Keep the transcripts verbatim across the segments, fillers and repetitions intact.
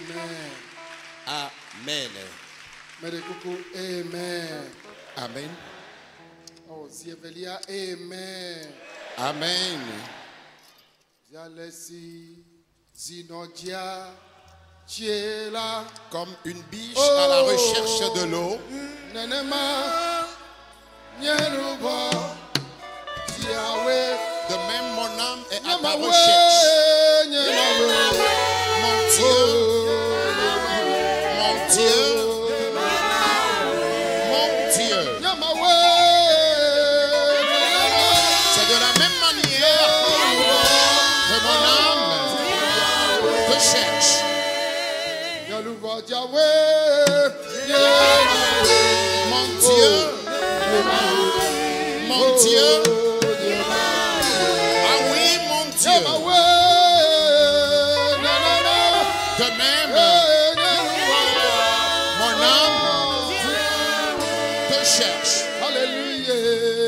Amen. Amen. Amen. Amen. Oh, Zievelia, Amen. Amen. Zialesi, Zinodia, Chiela. Comme une biche à la recherche de l'eau. Nenema, Nyerubo, Yahweh. De même, mon âme est à ta recherche. Mon Dieu, mon Dieu, mon Dieu. C'est de la même manière que mon âme te cherche. Mon Dieu, mon Dieu. Ah oui, mon Dieu. De même, mon âme te cherche. Alléluia.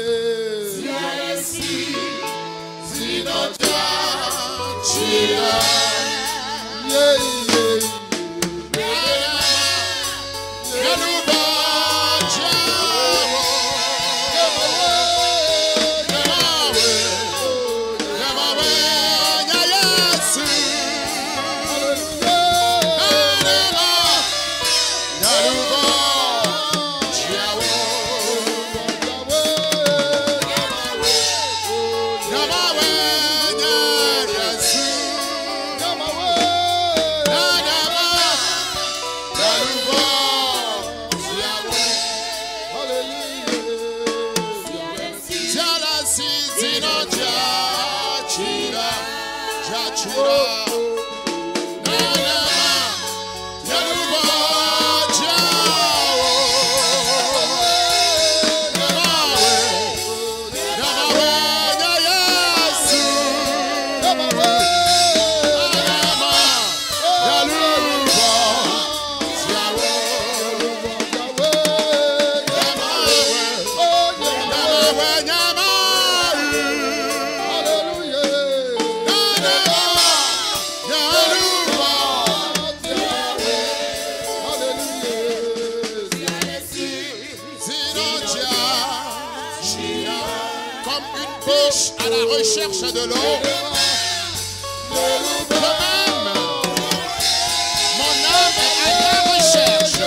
À la recherche de l'eau. De même, mon âme est à ta recherche.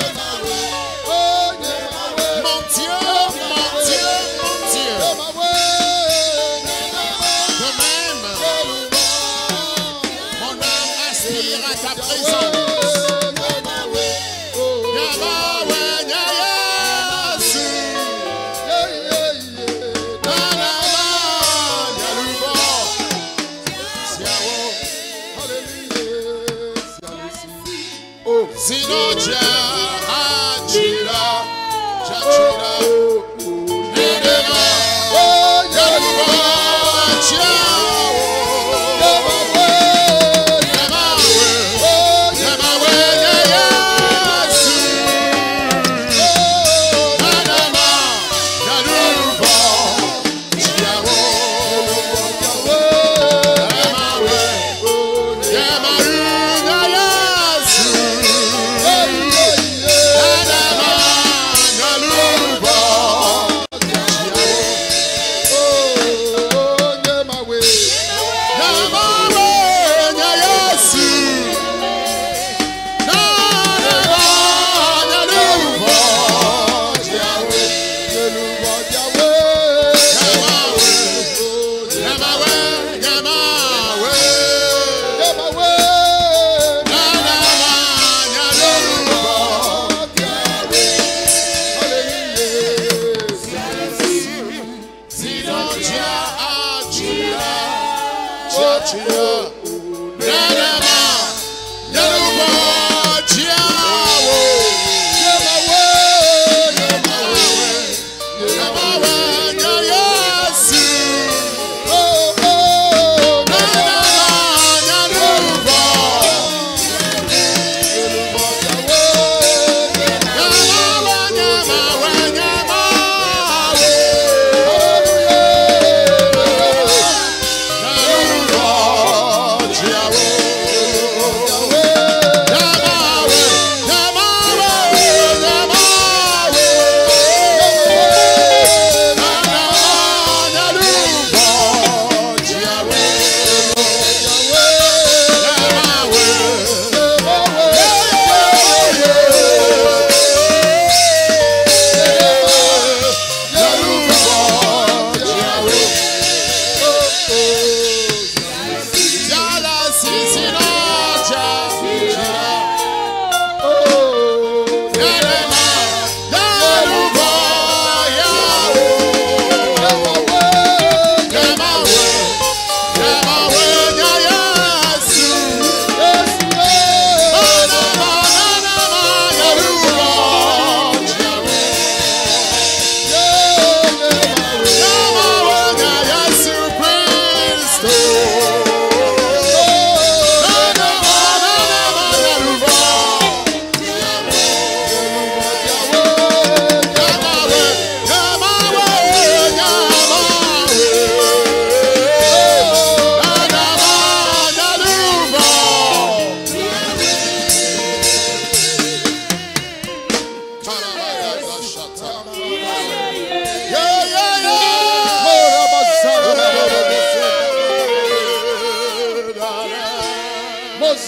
Mon Dieu, mon Dieu, mon Dieu. De même, mon âme aspire à ta présence. Sinon, Jah, Ajira, Jachira, Nedema, Yaluba, Jah, Yamawe, Yamawe, Yamawe, Yayasu, Nadama, Yaluba, Jah, Yamawe, Yamaru, Yayasu. Adama, Yaluba.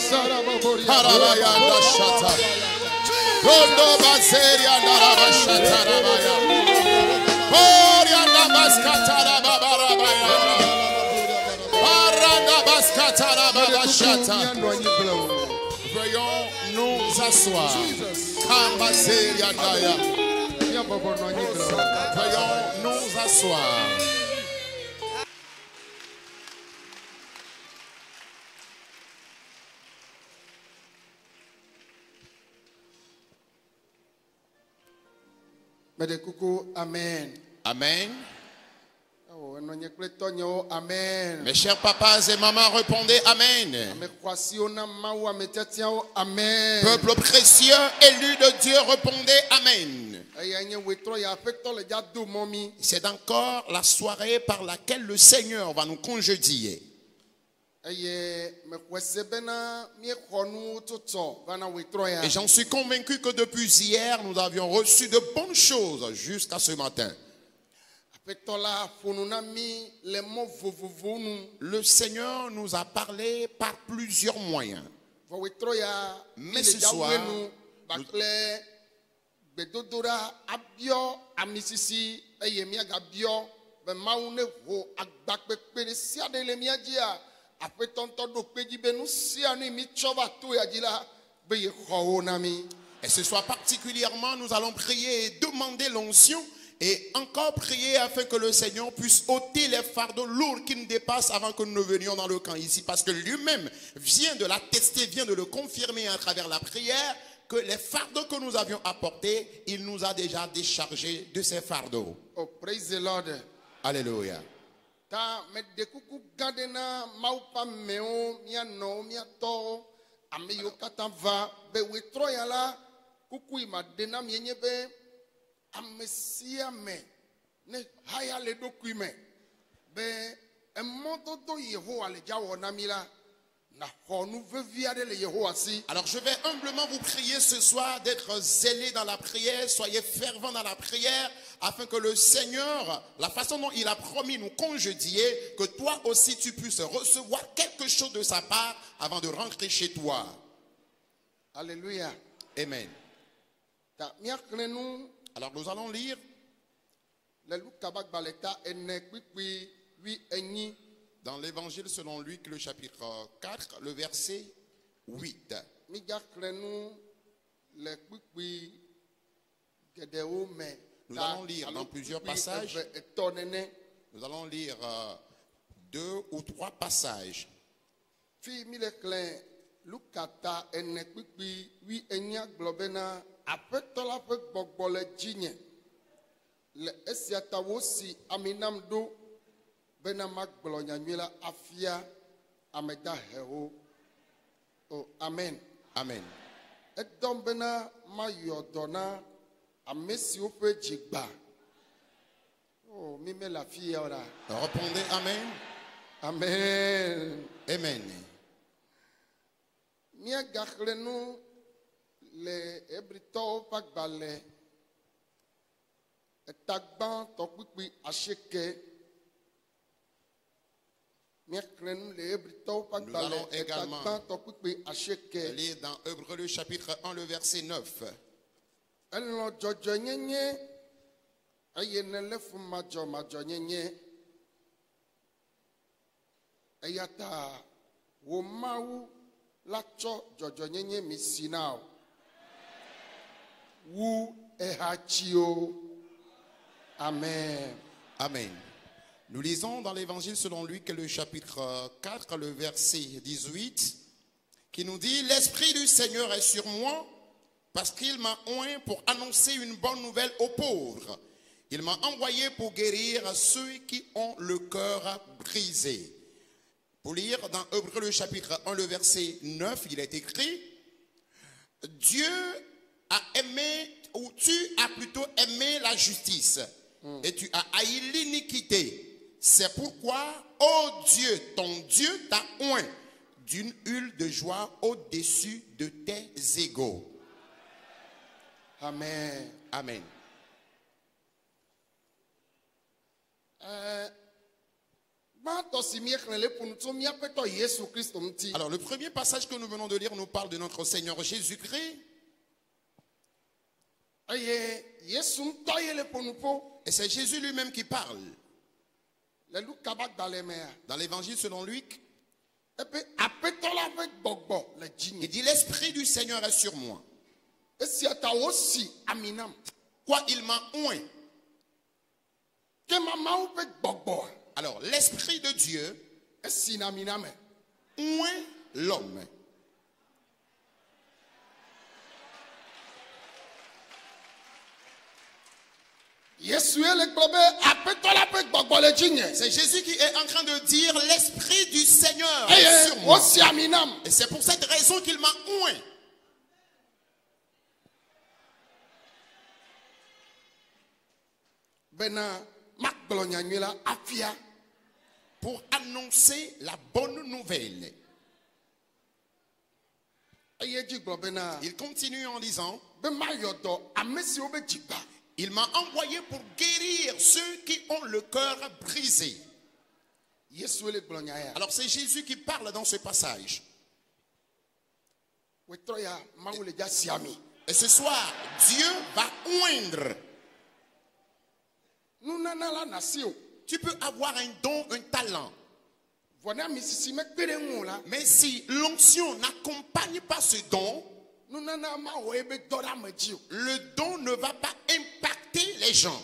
Harabayanda shata. Rondo baseria narabashata rabaya. Orianda baskatara babarabaya. Aranda baskatara babashata. Veuillons nous asseoir. Kambaseria naya. Veuillons nous asseoir. Amen. Amen. Amen. Mes chers papas et mamans, répondez Amen. Amen. Peuple précieux, élu de Dieu, répondez Amen. C'est encore la soirée par laquelle le Seigneur va nous congédier. Et j'en suis convaincu que depuis hier, nous avions reçu de bonnes choses jusqu'à ce matin. Le Seigneur nous a parlé par plusieurs moyens. Mais ce soir, nous... Et ce soir particulièrement, nous allons prier et demander l'onction et encore prier afin que le Seigneur puisse ôter les fardeaux lourds qui nous dépassent avant que nous ne venions dans le camp ici. Parce que lui-même vient de l'attester, vient de le confirmer à travers la prière que les fardeaux que nous avions apportés, il nous a déjà déchargés de ces fardeaux. Oh, praise the Lord. Alléluia. Ta me dekuku gadena maupa meo mia no mia to ameyo katava be wetroya la kuku imadena mienye be amesia me ne haya le dokuime be emodo do Yehowa le jawo na mila na honu vevia de le Yehowa si. Alors je vais humblement vous prier ce soir d'être zélés dans la prière, soyez fervents dans la prière afin que le Seigneur, la façon dont il a promis nous congédier, que toi aussi tu puisses recevoir quelque chose de sa part avant de rentrer chez toi. Alléluia. Amen. Alors nous allons lire dans l'évangile selon Luc, le chapitre quatre, le verset huit. Nous allons lire dans plusieurs passages. Nous allons lire euh, deux ou trois passages. Oh, amen. Amen. Oh, mime la fille ora. Répondez Amen. Amen. Amen. Mia gachrenu le ebrito pagbale etagban tokpipi asheke. Mia krenu le ebrito pagbale etagban tokpipi asheke. Lire dans Hébreux le chapitre un, le verset neuf. Ello jojo nyenye aye nelefu majo majo nyenye ayata wo mawu lacho jojo nyenye misinao wu ehachio. Amen. Amen. Nous lisons dans l'évangile selon Luc le chapitre quatre, le verset dix-huit, qui nous dit: l'Esprit du Seigneur est sur moi parce qu'il m'a oint pour annoncer une bonne nouvelle aux pauvres. Il m'a envoyé pour guérir ceux qui ont le cœur brisé. Pour lire dans Hébreux le chapitre un, le verset neuf, il est écrit: Dieu a aimé, ou tu as plutôt aimé la justice, mm. et tu as haï l'iniquité. C'est pourquoi, ô Dieu, ton Dieu t'a oint d'une huile de joie au-dessus de tes égaux. Amen. Alors le premier passage que nous venons de lire nous parle de notre Seigneur Jésus-Christ. Et c'est Jésus lui-même qui parle. Dans l'évangile selon Luc, il dit l'Esprit du Seigneur est sur moi. Quoi, il m'a oint. Alors l'Esprit de Dieu oint l'homme. C'est Jésus qui est en train de dire l'Esprit du Seigneur est sur moi. Et c'est pour cette raison qu'il m'a oint. Pour annoncer la bonne nouvelle. Il continue en disant, il m'a envoyé pour guérir ceux qui ont le cœur brisé. Alors c'est Jésus qui parle dans ce passage. Et ce soir, Dieu va oindre. Tu peux avoir un don, un talent. Mais si l'onction n'accompagne pas ce don, le don ne va pas impacter les gens.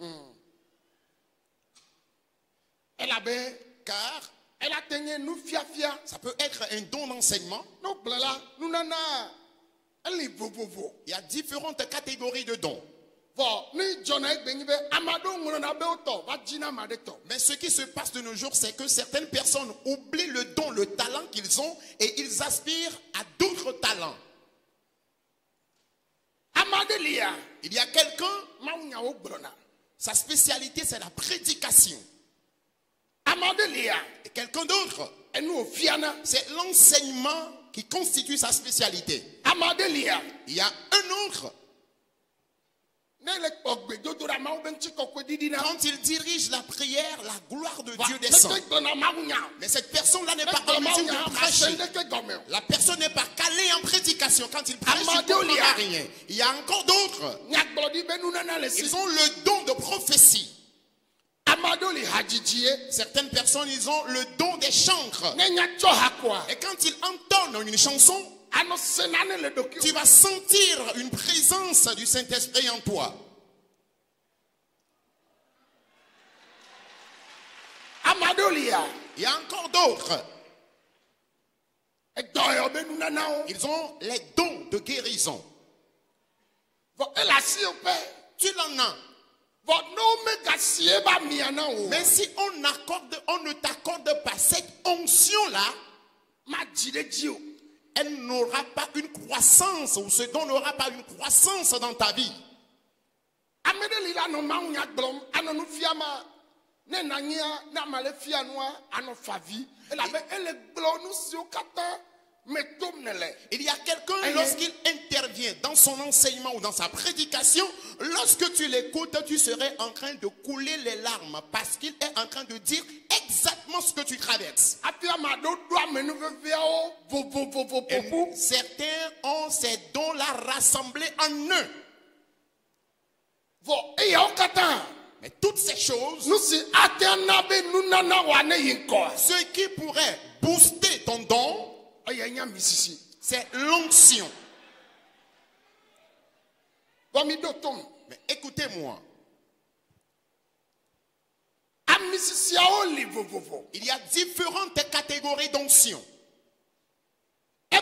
Car ça peut être un don d'enseignement. Il y a différentes catégories de dons. Mais ce qui se passe de nos jours, c'est que certaines personnes oublient le don, le talent qu'ils ont et ils aspirent à d'autres talents. Il y a quelqu'un, sa spécialité c'est la prédication. Et quelqu'un d'autre, c'est l'enseignement qui constitue sa spécialité. Il y a un autre, quand il dirige la prière, la gloire de Dieu descend. Mais cette personne-là n'est pas en mesure de prêcher. La personne n'est pas calée en prédication. Quand il prêche, il ne comprend rien. Il y a encore d'autres. Ils ont le don de prophétie. Certaines personnes, ils ont le don des chancres. Et quand ils entonnent une chanson, tu vas sentir une présence du Saint-Esprit en toi. Il y a encore d'autres. Ils ont les dons de guérison. Tu l'en as. Mais si on, accorde, on ne t'accorde pas cette onction-là, elle n'aura pas une croissance, ou ce don n'aura pas une croissance dans ta vie. Il y a quelqu'un, lorsqu'il intervient dans son enseignement ou dans sa prédication, lorsque tu l'écoutes, tu serais en train de couler les larmes parce qu'il est en train de dire exactement ce que tu traverses. Et certains ont ces dons-là rassemblés en eux. Mais toutes ces choses, ce qui pourrait booster ton don, c'est l'onction. Mais écoutez-moi. Il y a différentes catégories d'onction. Et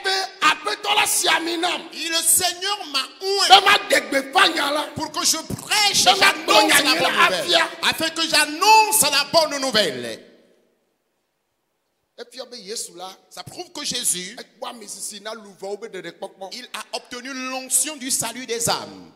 le Seigneur m'a oint pour que je prêche, j'annonce la bonne nouvelle, afin que j'annonce la bonne nouvelle. Ça prouve que Jésus, il a obtenu l'onction du salut des âmes.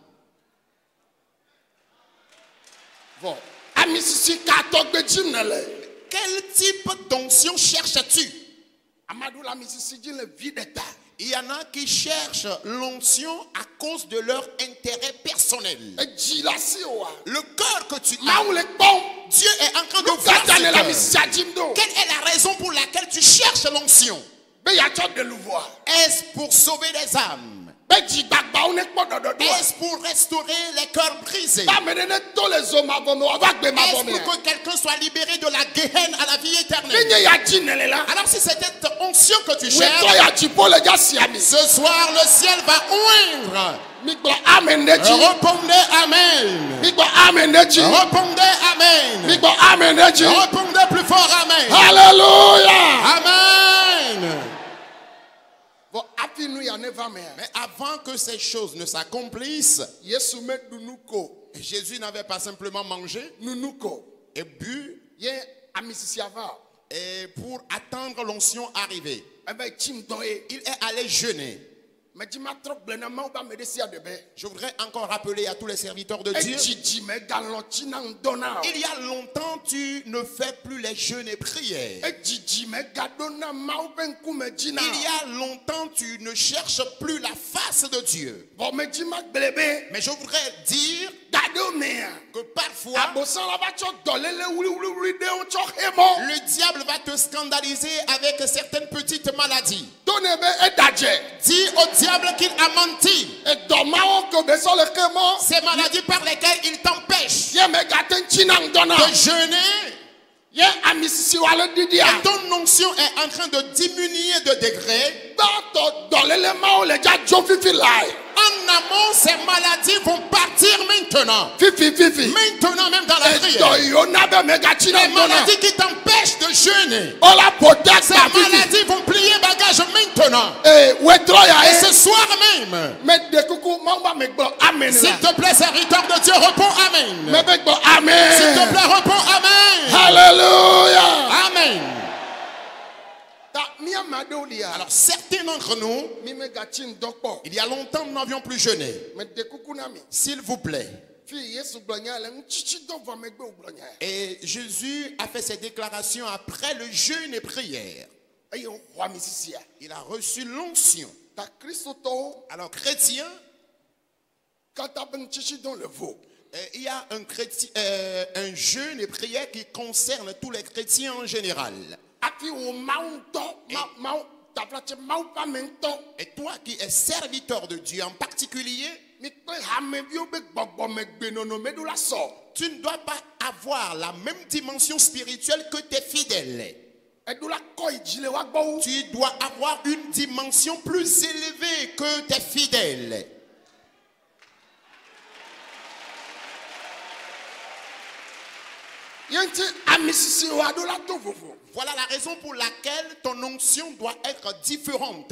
Quel type d'onction cherches-tu? Il y en a qui cherchent l'onction à cause de leur intérêt personnel. edzi la si o wa Le cœur que tu as, mawu le kpɔm Dieu est en train de voir lukata ce ne la cœur. mi sia dim do Quelle est la raison pour laquelle tu cherches l'onction? be yatsɔ de luvoa Est-ce pour sauver des âmes? be dzigbagbawo ne kpɔ dɔdɔdɔa Est-ce pour restaurer les cœurs brisés? ba ame ɖe ne to le zo mavɔ me wòava gbe mavɔ Est-ce me pour que quelqu'un soit libéré de la Gehenna à la vie ne éternelle? nye ya dzi ne le la Alors si c'est cette onction que tu wòetɔ cherches, ya dziƒo le dza sia mi ce soir le ciel va oindre. mi gblɔ amen ɖe dzi Répondez Amen. mi gblɔ amen ɖe dzi Répondez mi Amen. gblɔ amen ɖe dzi Répondez plus fort Amen. hallelujah Amen. vɔ hafi nu ya ne va mea Mais avant que ces choses ne s'accomplissent, yesu meɖu nu ko Jésus n'avait pas simplement mangé nunu ko et bu ye ami sisia va et pour attendre l'onction arriver. eve tsim dɔ ye Il est allé jeûner. medzi ma trɔ gblẽ na mawu be ame ɖe sia ɖe be Je voudrais encore rappeler à tous les serviteurs de Dieu. edzidzi me galɔ tsi na ŋdɔ na o Il y a longtemps, tu ne fais plus les jeûnes et prières. edzidzi me gaɖo na mawu ƒe ŋkume dzi na Il y a longtemps, tu ne cherches plus la face de Dieu. vɔ medzi ma gblẽ be Mais je voudrais dire gaɖo mea que parfois, abosã la va tsɔ dɔléle wuliwuliwuli ɖewo tsɔ xe mɔ le diable va te scandaliser avec certaines petites maladies. to ne be eɖadze Dis au diable qu'il a menti. edɔ mawo ko be sɔ le xe mɔ Ces maladies par lesquelles il t'empêche ye megate ŋtsi na ŋdɔ na de jeûner. ye ami sisiwo le ɖiɖia Et ton onction est en train de diminuer de degré. gbãtɔ dɔléle mawo le dza dzo fifi lae En amont, ces maladies vont partir maintenant. fifi fifi Maintenant, même dans la edɔ prière. yiwo na be megatsi na Les ŋdɔ na maladies qui t'empêchent de jeûner. wola ƒo Ces ta gba fifi maladies vont plier bagage maintenant. ee wetrɔ ya Et ce ye soir même, meɖe kuku mawu ba me gblɔ amen s'il la te plaît, serviteur de Dieu, réponds Amen. me be gblɔ S'il te amen plaît, réponds Amen. hallelujah Amen. ta míame aɖewo lia Alors, certains d'entre nous, mi megatsi ŋdɔ kpɔ il y a longtemps, nous n'avions plus jeûné. meɖe kuku na mi S'il vous plaît. fi yesu gblɔ nya le ŋutsitsi dɔ vɔ megbe wògblɔ nya Et Jésus a fait ses déclarations après le jeûne et prière. eye wòxɔ ami sisia Il a reçu l'onction. ta kristotɔwo Alors, chrétien, katã be ŋutsitsi dɔ le vo euh, il y a un, chrétien, euh, un jeûne et prière qui concerne tous les chrétiens en général. hafi wò mawu ŋutɔ ma- mawu taflatse mawu ƒe ame ŋutɔ Et toi qui es serviteur de Dieu en particulier, mi kple hameviwo be gbɔgbɔmegbenɔnɔ meɖo la sɔ tu ne dois pas avoir la même dimension spirituelle que tes fidèles. eɖo la kɔ yi dzi le woagbɔ wu Tu dois avoir une dimension plus élevée que tes fidèles. ye ŋuti ami sisiwo aɖo la to vovo Voilà la raison pour laquelle ton onction doit être différente.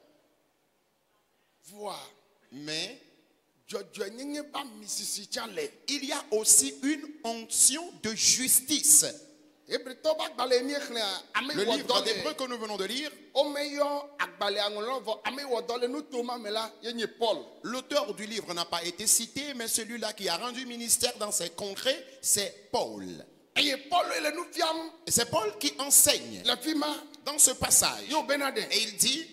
voa Mais dzɔdzɔenyenye be ami sisi tsã le il y a aussi une onction de justice. hebritɔ be agbalẽ mi xlẽa ame Le wɔ livre dɔ d'Hébreux le que nous venons de lire, womeyɔ agbalẽa ŋlɔ vɔ ame wɔ dɔ le nuto ma me la ye nye paul l'auteur du livre n'a pas été cité, mais celui-là qui a rendu ministère dans ces contrées, c'est Paul. eye paul ye le nu fiam Et c'est Paul qui enseigne le fi ma dans ce passage. ye wòbena ɖe Et il dit,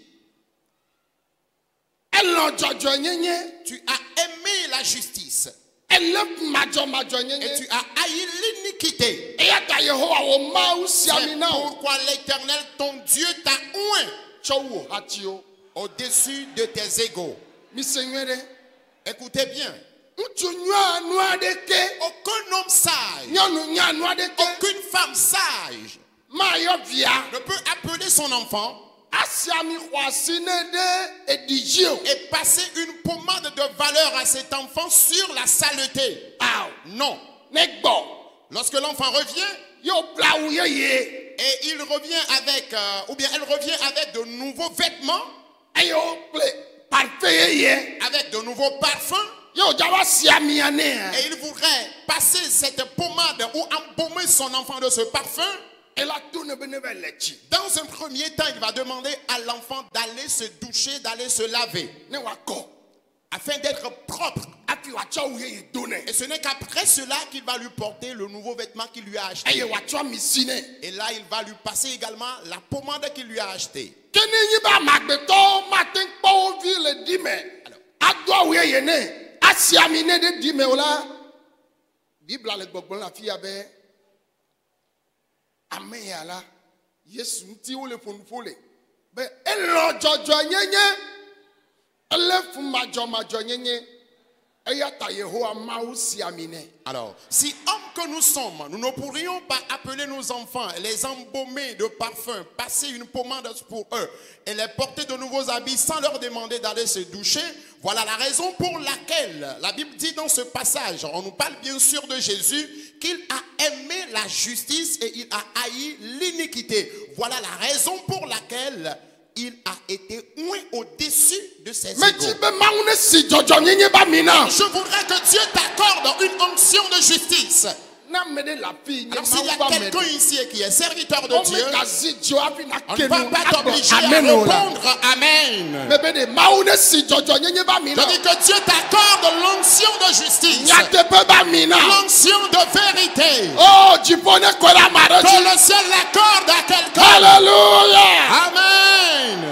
elɔ dzɔdzɔenyenye tu as aimé la justice elé et madzɔmadzɔnyenye tu as haï l'iniquité. eya ta yehowa wò mawu sia mi C'est na o pourquoi l'Éternel, ton Dieu, t'a oint tsɔ wò hatiwo au-dessus de tes égaux. mise nyuie ɖe Écoutez bien, ŋutsu nyɔa nu aɖeke aucun homme sage, nyɔnu nya nu aɖeke aucune femme sage mayɔ via ne peut appeler son enfant asi ami xɔ asi ne ɖe eɖi dzi o et passer une pommade de valeur à cet enfant sur la saleté. awo Non. ne gbɔ Lorsque l'enfant revient, ye wòbla awu yeye et il revient avec, euh, ou bien elle revient avec de nouveaux vêtements, eye wòkple parfait yeye avec de nouveaux parfums, ye wòdza va si amia nea et il voudrait passer cette pommade ou embaumer son enfant de ce parfum. ela to ne be ne be le tsi Dans un premier temps, il va demander à l'enfant d'aller se doucher, d'aller se laver, ne wòakɔ afin d'être propre. hafi wòatrɔ watsɔ awu yeye do nɛ. Et ce n'est qu'après cela qu'il va lui porter le nouveau vêtement qu'il lui a acheté. eye watsɔ misi nɛ. Et là, il va lui passer également la pommade qu'il lui a achetée. ke ne nyi be amagbetɔwo mate kpɔ wo vi le di me ado awu yeye nɛ asi ami nɛ ɖe di me o la bibla le gbɔgblɔ le afi ya be ame ya la yesu ŋuti wo le ƒonuƒo le be elɔ dzɔdzɔ nyenye ele fumadzɔmadzɔ nyenye eya ta Yehowa Mawu si ami nɛ. Alors, si hommes que nous sommes, nous ne pourrions pas appeler nos enfants, les embaumer de parfum, passer une pommade pour eux et les porter de nouveaux habits sans leur demander d'aller se doucher, voilà la raison pour laquelle la Bible dit dans ce passage, on nous parle bien sûr de Jésus, qu'il a aimé la justice et il a haï l'iniquité. Voilà la raison pour laquelle il a été oint au-dessus de ses égaux. Mais je voudrais que Dieu t'accorde une onction de justice. Alors s'il y a quelqu'un ici qui est serviteur de Dieu, on ne va pas t'obliger à répondre Amen. Je dis que Dieu t'accorde l'onction de justice, l'onction de vérité, que le ciel l'accorde à quelqu'un. Alléluia. Amen.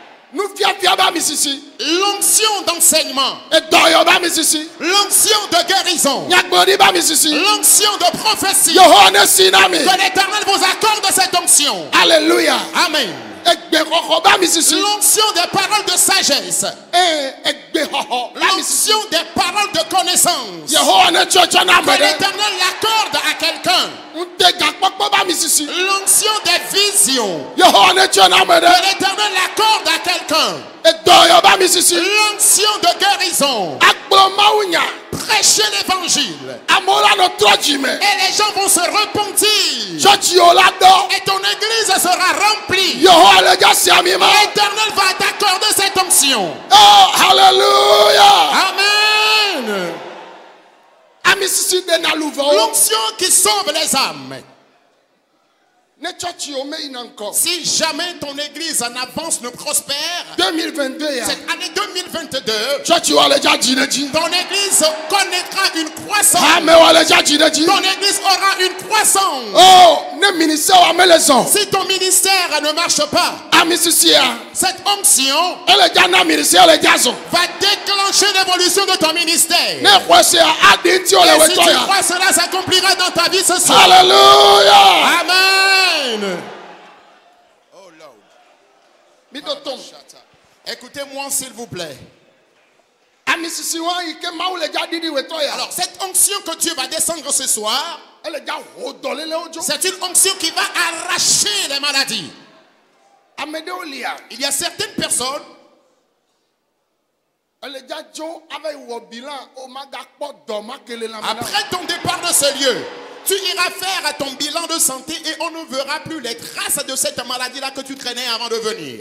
L'onction d'enseignement, l'onction de guérison, l'onction de prophétie, que l'Éternel vous accorde cette onction. Alléluia. Amen. L'onction des paroles de sagesse, l'onction des paroles de connaissance, que l'Éternel l'accorde à quelqu'un. L'onction des visions, que l'Éternel l'accorde à quelqu'un. L'onction de guérison, prêcher l'évangile, et les gens vont se repentir, et ton église sera remplie. L'Éternel va t'accorder cette onction. Oh, alléluia. Amen. L'onction qui sauve les âmes. Si jamais ton église en avance ne prospère, deux mille vingt-deux, cette année deux mille vingt-deux, ton église connaîtra une croissance. Ton église aura une croissance. Oh, si ton ministère ne marche pas, cette onction va déclencher l'évolution de ton ministère. Et si tu crois, cela s'accomplira dans ta vie ce soir. Alléluia. Amen. Oh Lord. Écoutez-moi s'il vous plaît. Alors cette onction que Dieu va descendre ce soir, c'est une onction qui va arracher les maladies. Il y a certaines personnes, après ton départ de ce lieu, tu iras faire ton bilan de santé et on ne verra plus les traces de cette maladie-là que tu traînais avant de venir.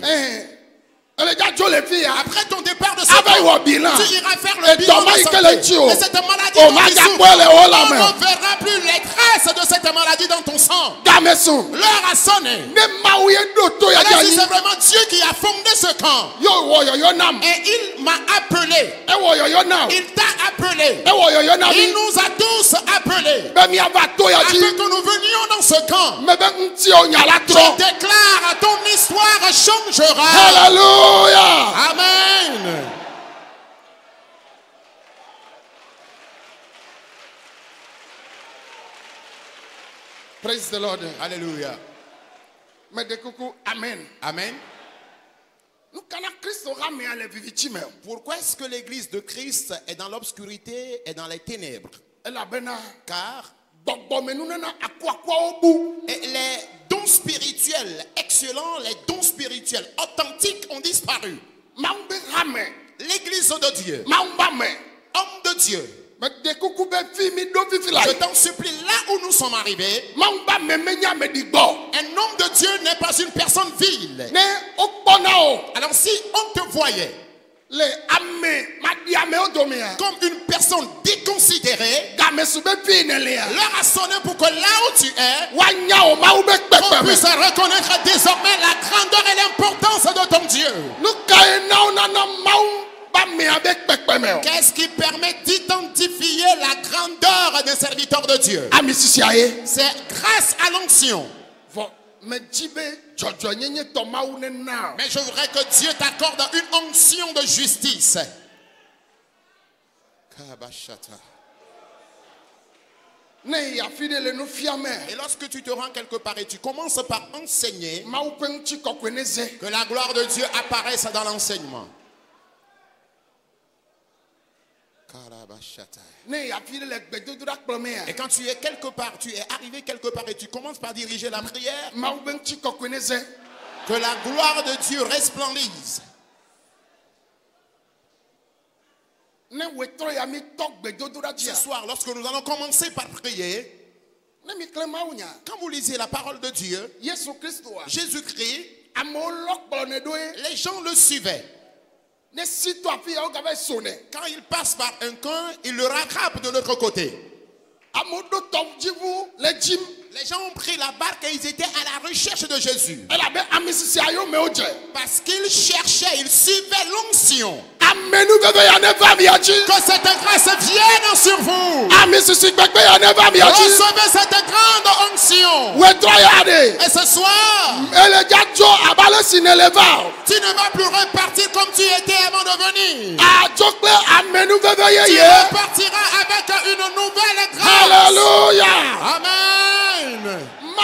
Après ton départ de ce lieu, tu iras faire le bilan de santé. Et cette maladie, on ne verra plus les traces de cette maladie dans ton sang. L'heure a sonné. Alors si c'est vraiment Dieu qui a fondé ce camp, et il m'a appelé, il t'a appelé, il nous a tous appelés, afin que nous venions dans ce camp. Je déclare, ton histoire changera. Alléluia. Amen. Praise the Lord. Alléluia. Amen. Amen. Pourquoi est-ce que l'église de Christ est dans l'obscurité et dans les ténèbres? Car et les dons spirituels excellents, les dons spirituels authentiques ont disparu. L'église de Dieu, homme de Dieu, je t'en supplie, là où nous sommes arrivés, un homme de Dieu n'est pas une personne vile. Alors si on te voyait comme une personne déconsidérée, l'heure a sonné pour que là où tu es, on puisse reconnaître désormais la grandeur et l'importance de ton Dieu. Qu'est-ce qui permet d'identifier la grandeur d'un serviteur de Dieu? C'est grâce à l'onction. Mais je voudrais que Dieu t'accorde une onction de justice. Et lorsque tu te rends quelque part et tu commences par enseigner, que la gloire de Dieu apparaisse dans l'enseignement. Et quand tu es quelque part, tu es arrivé quelque part et tu commences par diriger la prière, que la gloire de Dieu resplendisse. Ce soir, lorsque nous allons commencer par prier, quand vous lisez la parole de Dieu, Jésus-Christ, les gens le suivaient. Quand il passe par un coin, il le rattrape de l'autre côté. Les gens ont pris la barque et ils étaient à la recherche de Jésus. Parce qu'ils cherchaient, ils suivaient l'onction. Que cette grâce vienne sur vous. Recevez cette grande onction. Et ce soir, tu ne vas plus repartir comme tu étais avant de venir. Tu repartiras avec une nouvelle grâce. Alléluia. Amen.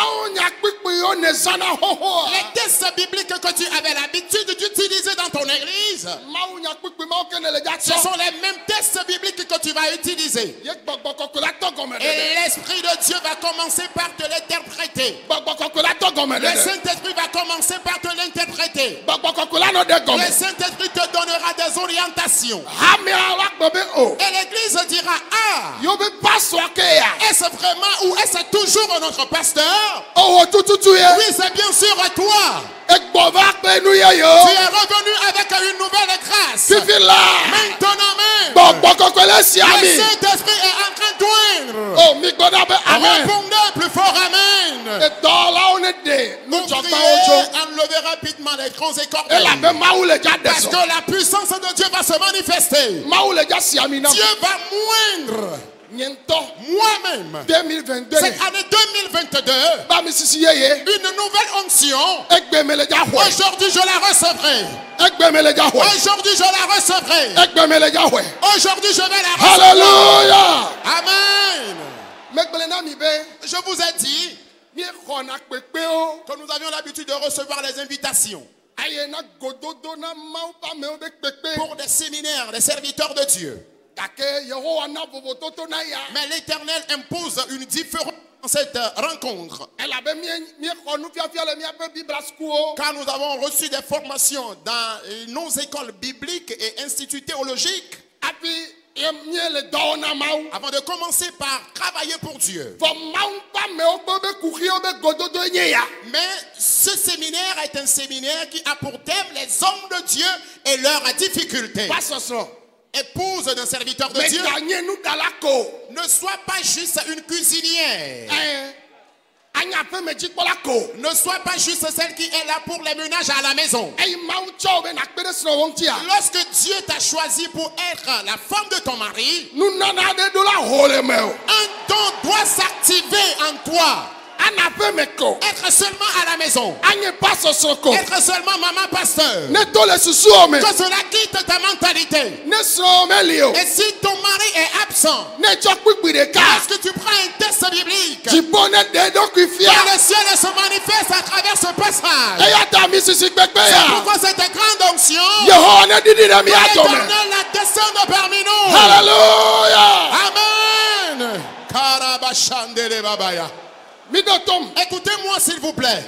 Les textes bibliques que tu avais l'habitude d'utiliser dans ton église, ce sont les mêmes textes bibliques que tu vas utiliser. Et l'Esprit de Dieu va commencer par te l'interpréter. Le Saint-Esprit va commencer par te l'interpréter. Le Saint-Esprit te donnera des orientations. Et l'Église dira, ah, est-ce vraiment ou est-ce toujours notre pasteur? Oui, c'est bien sûr toi. Tu es revenu avec une nouvelle grâce. Maintenant même, le Saint-Esprit est en train d'oindre. Répondez plus fort, amen. Nous prions, enlevez rapidement les grands écortés. Parce que la puissance de Dieu va se manifester. Dieu va moindre. Moi-même, cette année deux mille vingt-deux, une nouvelle onction, aujourd'hui je la recevrai. Aujourd'hui je la recevrai. Aujourd'hui je vais la recevoir. Alléluia. Amen. Je vous ai dit que nous avions l'habitude de recevoir les invitations pour des séminaires, des serviteurs de Dieu. Mais l'Éternel impose une différence dans cette rencontre. Car nous avons reçu des formations dans nos écoles bibliques et instituts théologiques. Avant de commencer par travailler pour Dieu. Mais ce séminaire est un séminaire qui a pour thème les hommes de Dieu et leurs difficultés. Épouse d'un serviteur de Dieu, ne sois pas juste une cuisinière. Ne sois pas juste celle qui est là pour les ménages à la maison. Lorsque Dieu t'a choisi pour être la femme de ton mari, un don doit s'activer en toi. Être seulement à la maison. Être seulement maman pasteur. Que cela quitte ta mentalité. Et si ton mari est absent, lorsque tu prends un texte biblique, le ciel se manifeste à travers ce passage. C'est pourquoi cette grande onction, l'Éternel la descend parmi nous. Alléluia. Amen. Karabashandele babaya. Écoutez-moi s'il vous plaît.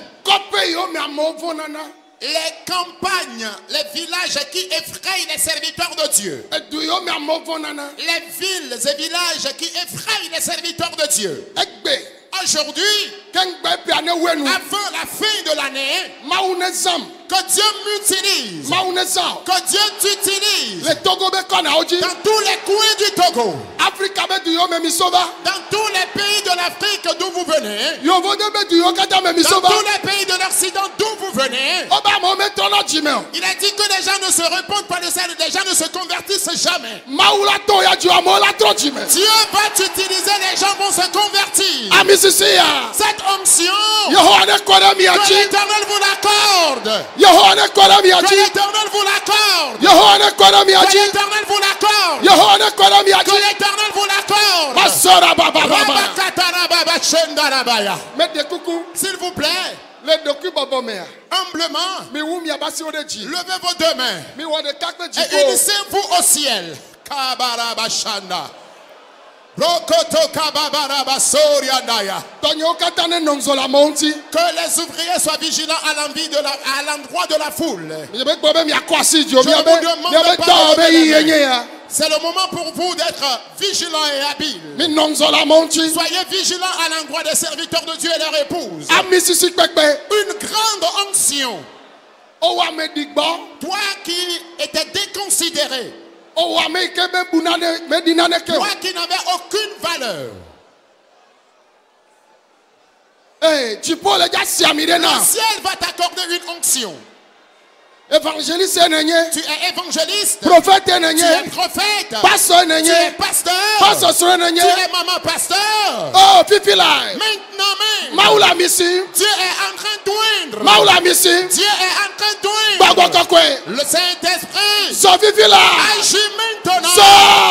Les campagnes, les villages qui effrayent les serviteurs de Dieu. Les villes et villages qui effrayent les serviteurs de Dieu. Aujourd'hui, avant la fin de l'année, que Dieu m'utilise, que Dieu t'utilise dans tous les coins du Togo, Africa be du yo me misoba. Dans tous les pays de l'Afrique d'où vous venez, Yo vo de be du yo kata me dans misoba. tous les pays de l'Occident d'où vous venez, Oba mo me tono jimeo. il a dit que les gens ne se répondent pas de ça, les gens ne se convertissent jamais. Maula to ya ju amo la tro jime. Dieu va t'utiliser, les gens vont se convertir. Ami sisi ya. Cette onction, Yehowa ne kora mi que achi. l'Éternel vous l'accorde. Yehowa ne kora mi Que achi. l'Éternel vous l'accorde. Yehowa ne kora mi Que achi. l'Éternel vous l'accorde. Yehowa ne kora mi Que achi. l'Éternel vous l'accorde. Masora baba baba. Rabakatarababashendarabaya. Me de kuku. S'il vous plaît, Le doku babo me ya. humblement, Mi wu mi abasi ode ji. levez vos deux mains Mi wa de kakpe ji et ko. unissez-vous au ciel. Kabarabashanda. Rokoto kababarabasoriandaya. Tonyo kata ne nonzo la monti. Que les ouvriers soient vigilants à l'envie de la, à l'endroit de la foule. Mi be gbo be mi akwasi jo. Je Mi vous abe. demande Mi abe pas to de be lever yi les yenye ya. C'est le moment pour vous d'être vigilants et habiles. Mi nonzo la monti. Soyez vigilants à l'endroit des serviteurs de Dieu et leur épouse. Ami sisi kpekpe. Une grande onction. O wa me digbo. Toi qui étais déconsidéré, O wa me ke be bunane me dinane ke. toi qui n'avais aucune valeur, Eh, tu peux le gars si ami de na. le ciel va t'accorder une onction. Évangéliste nenye. Tu es évangéliste, Prophète tu es nenye. prophète, Pasteur tu es nenye. pasteur, Pasteur sore tu nenye. es maman pasteur. Oh, fifi la. Maintenant même, Maula misi. Dieu est en train d'oindre. Maula misi. Dieu est en train Bagbo d'oindre. kokwe. Le Saint-Esprit So fifi la. agit maintenant. So.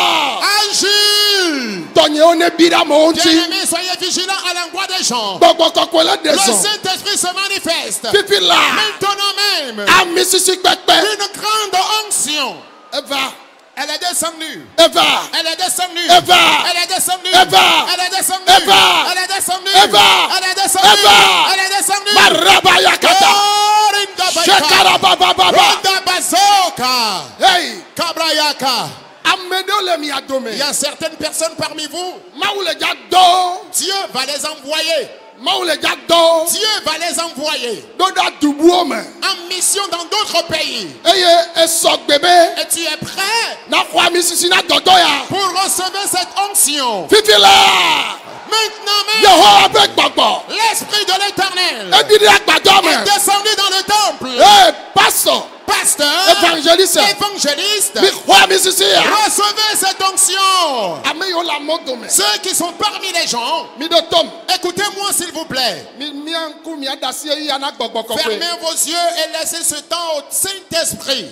Agit. Tonye one bida monti. Bien-aimés, soyez vigilants à l'endroit des gens. Bagbo kokwe la Le deson. Saint-Esprit se manifeste. Fifi la. Maintenant même, Ami sisi kpekpe. une grande onction. Eva. Elle est descendue. Eva. Elle est descendue. Eva. Elle est descendue. Eva. Elle est descendue. Eva. Elle est descendue. Eva. Elle est descendue. Eva. Elle est descendue. Maraba yakata. Oh, Rinda Shekara Baika. baba baba. Rinda Bazoka. Hey. Kabrayaka. Amedo le mi adome. Il y a certaines personnes parmi vous. Maule gars do. Dieu va les envoyer. Maule gars do. Dieu va les envoyer Doda dubuo me. en mission dans d'autres pays. Eye esok bebe. Et tu es prêt Na kwa mi sisi na dodo ya. pour recevoir cette onction. Fifi la. Maintenant même, Yehowa be gbogbo. l'Esprit de l'Éternel Edidi agbado me. est descendu dans le temple. Hey, pastor. Pasteur, Évangéliste. évangéliste, Mi kwa mi sisi ya. recevez cette onction. Ameyo la modo me. Ceux qui sont parmi les gens, Mi do tom. écoutez-moi s'il vous plaît. Mi mi anku mi adasi yi ana gbogbo kokwe. Fermez vos yeux et laissez ce temps au Saint-Esprit.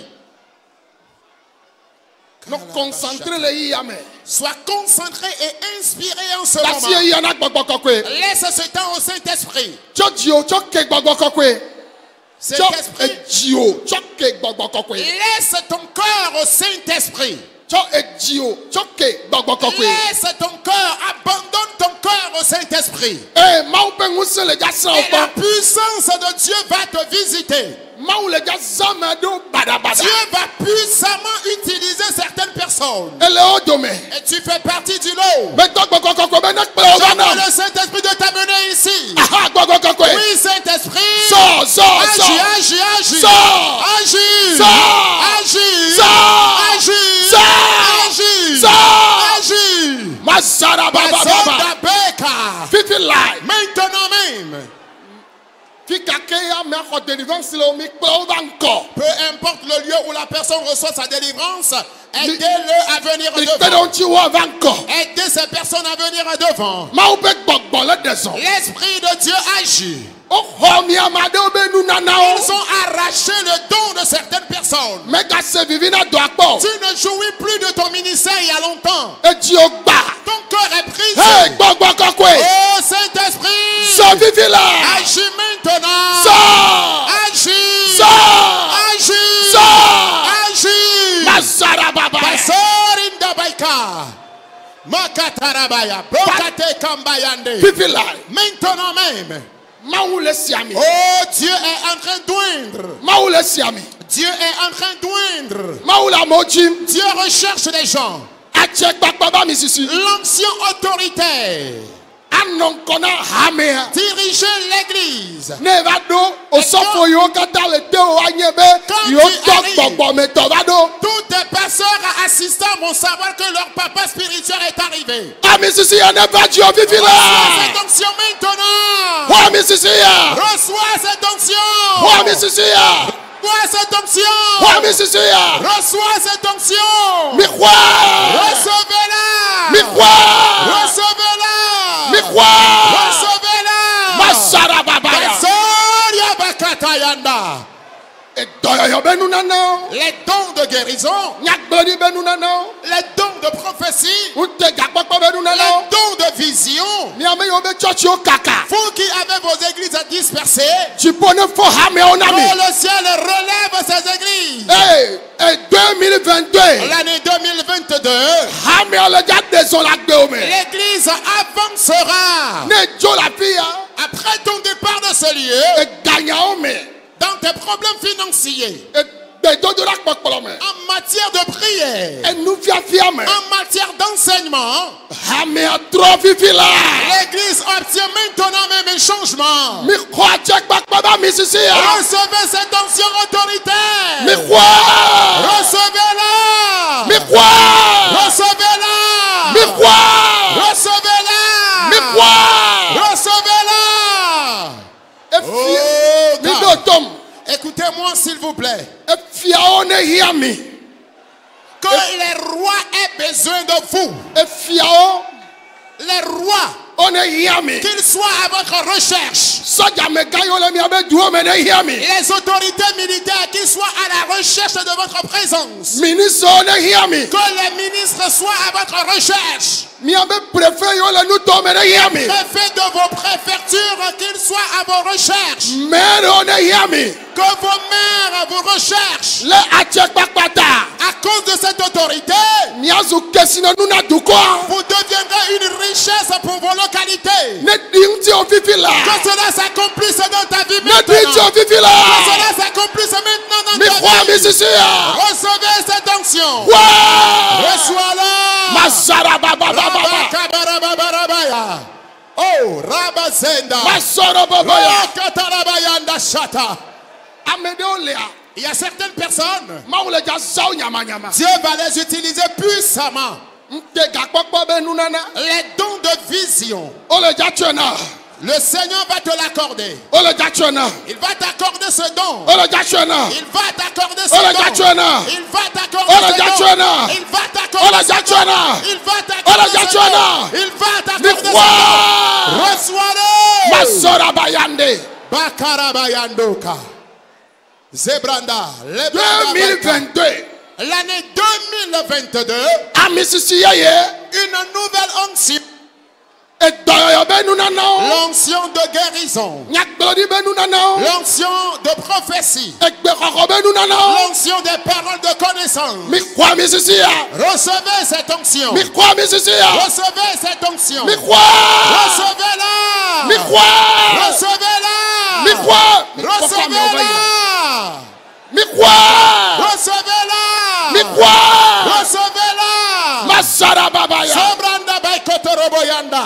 No concentre le yi ame. Sois concentré et inspiré en ce Dasi moment. yi ana gbogbo kokwe. Laisse ce temps au Saint-Esprit. Cho jio cho ke gbogbo kokwe. Cho Saint-Esprit, ejio cho ke gbogbo kokwe. laisse ton cœur au Saint-Esprit. Cho ejio cho ke gbogbo kokwe. Laisse ton cœur, abandonne ton cœur au Saint-Esprit. Eh, mau pe nguse le gasa Et la opa. puissance de Dieu va te visiter. Mau le gasa me do bada bada. Dieu va puissamment utiliser certaines personnes. Ele o dome. Et tu fais partie du lot. Me to gbogbo kokwe be nak pe o J'envoie bana. le Saint-Esprit de t'amener ici. Aha gbogbo kokwe. Oui, Saint-Esprit. So so so. Agis, agis, agis. So. Agis. So. Agis. So. Agis. So. Agis. So. Agis. Masara baba baba. Bazonda Beka. Fifi life. Maintenant même, Fika ke ya me ko délivrance le mi pe o banko. peu importe le lieu où la personne reçoit sa délivrance, aidez-le à venir Mi pe devant. don ti wo banko. Aidez ces personnes à venir devant. Mau pe gbogbo le deson. L'Esprit de Dieu agit. O ho mi amade o be nu nana o. Ils ont arraché le don de certaines personnes. Me ga se vivi na do akpo. Tu ne jouis plus de ton ministère il y a longtemps. Eji o gba. Ton cœur est brisé. Hey, gbogbo kokwe. Oh Saint-Esprit, So vivi la. agis maintenant. So. Agis. So. Agis. So. Agis. Masara baba. Basorinda Baika. Makatarabaya. Brokate Kambayande. Vivi la. Maintenant même. Mau le siami. Oh, Dieu est en train d'oindre. Mau le siami. Dieu est en train d'oindre. Mau la mojim. Dieu recherche des gens. Ache gbagba ba mi sisi. L'ancien autoritaire. Anonkona hamea. Diriger l'église. Nevado osofoyo kata le teo anyebe Quand yo tu arrives, tok bobo me tovado. Tous les pasteurs assistants vont savoir que leur papa spirituel est arrivé. Ami sisi ya neva dio Reçois vivila. cette onction maintenant. Wa mi sisi ya. Reçois cette onction. Wa mi sisi ya. Reçois cette onction. Wa mi sisi ya. Reçois cette onction. Mi kwa. Recevez-la. Mi kwa. Recevez-la. Mi kwa. Recevez-la. Masara babaya. Basoria bakatayanda. E doyo yo benu nana. Les dons de guérison, Nyak blodi benu nana. les dons de prophétie, Ute gakpakpa benu nana. les dons de vision. Mi ame yo be church yo kaka. Vous qui avez vos églises dispersées, Tu pone fo hame oh, onami. le ciel relève ces églises. Hey, et deux mille vingt-deux. L'année deux mille vingt-deux, Hame ole ja désolé de ome. l'église avancera. Ne jo la fille. Après ton départ de ce lieu, E gagna ome. dans tes problèmes financiers, E bedo do la kpokpolo me. en matière de prière, E nu fia fia me. en matière d'enseignement, Hame a trop vivila. l'église obtient maintenant même un changement. Mi kwa check kpakpa ba mi sisi ya. Recevez cette onction autoritaire. Mi kwa. Recevez-la. Mi kwa. Recevez-la. Mi kwa. Recevez-la. Mi kwa. Recevez-la. E Oh, fia. Mi God. do tom. Écoutez-moi s'il vous plaît. E fia one hear me. Que les rois aient besoin de vous. E fia o. Les rois, One hear me. qu'ils soient à votre recherche. Soja me gayo le mi abe duo me ne hear me. Les autorités militaires, qu'ils soient à la recherche de votre présence. Ministre one hear me. Que les ministres soient à votre recherche. Mi abe préfet yo le nu to me ne hear me. Préfet de vos préfectures, qu'ils soient à vos recherches. Maire one hear me. Que vos maires vous recherchent. Le achek bakpata. À cause de cette autorité, Mi azu kesina nuna dukwa. vous deviendrez une richesse pour vos localités. Ne ding ti o vivila. Que cela s'accomplisse dans ta vie Ne ding ti o maintenant. vivila. Que cela s'accomplisse maintenant Mi dans kwa ta mi vie. sisi ya. Recevez cette onction. Wa. Reçois-la. Masara baba baba baba. Rabakabarabarabaya. Oh, Rabazenda. Masoro baba ya. Rakatarabayanda shata. Amede olea. Il y a certaines personnes, Maule ja zao nyama nyama. Dieu va les utiliser puissamment. Nte gakpokpo be nunana. Les dons de vision, Ole ja chena. le Seigneur va te l'accorder. Ole ja chena. Il va t'accorder ce don. Ole ja chena. Il va t'accorder ce Ole don. ja chena. Il va t'accorder Ole ce ja don. chena. Il va t'accorder Ole ja ce don. chena. Il va Ole t'accorder ja ce chena. don. Il va t'accorder ce Mikwa. don. Reçois-le. Masora bayande. Bakarabayandoka. Zebranda. deux Lebranda mille Baka. vingt-deux. L'année deux mille vingt-deux, Ami sisi yeye. une nouvelle onction. E doyo be nunana. L'onction de guérison. Nyakblodi be nunana. L'onction de prophétie. E gbekoko be nunana. L'onction des paroles de connaissance. Mi kwa mi sisi ya. Recevez cette onction. Mi kwa mi sisi ya. Recevez cette onction. Mi kwa. Recevez-la. Mi kwa. Recevez-la. Mi kwa. Mi kwa kwa me over here. Recevez-la. Mi kwa. Recevez-la. Mi kwa. Recevez-la. Masara baba ya. Sobranda baikotoroboyanda.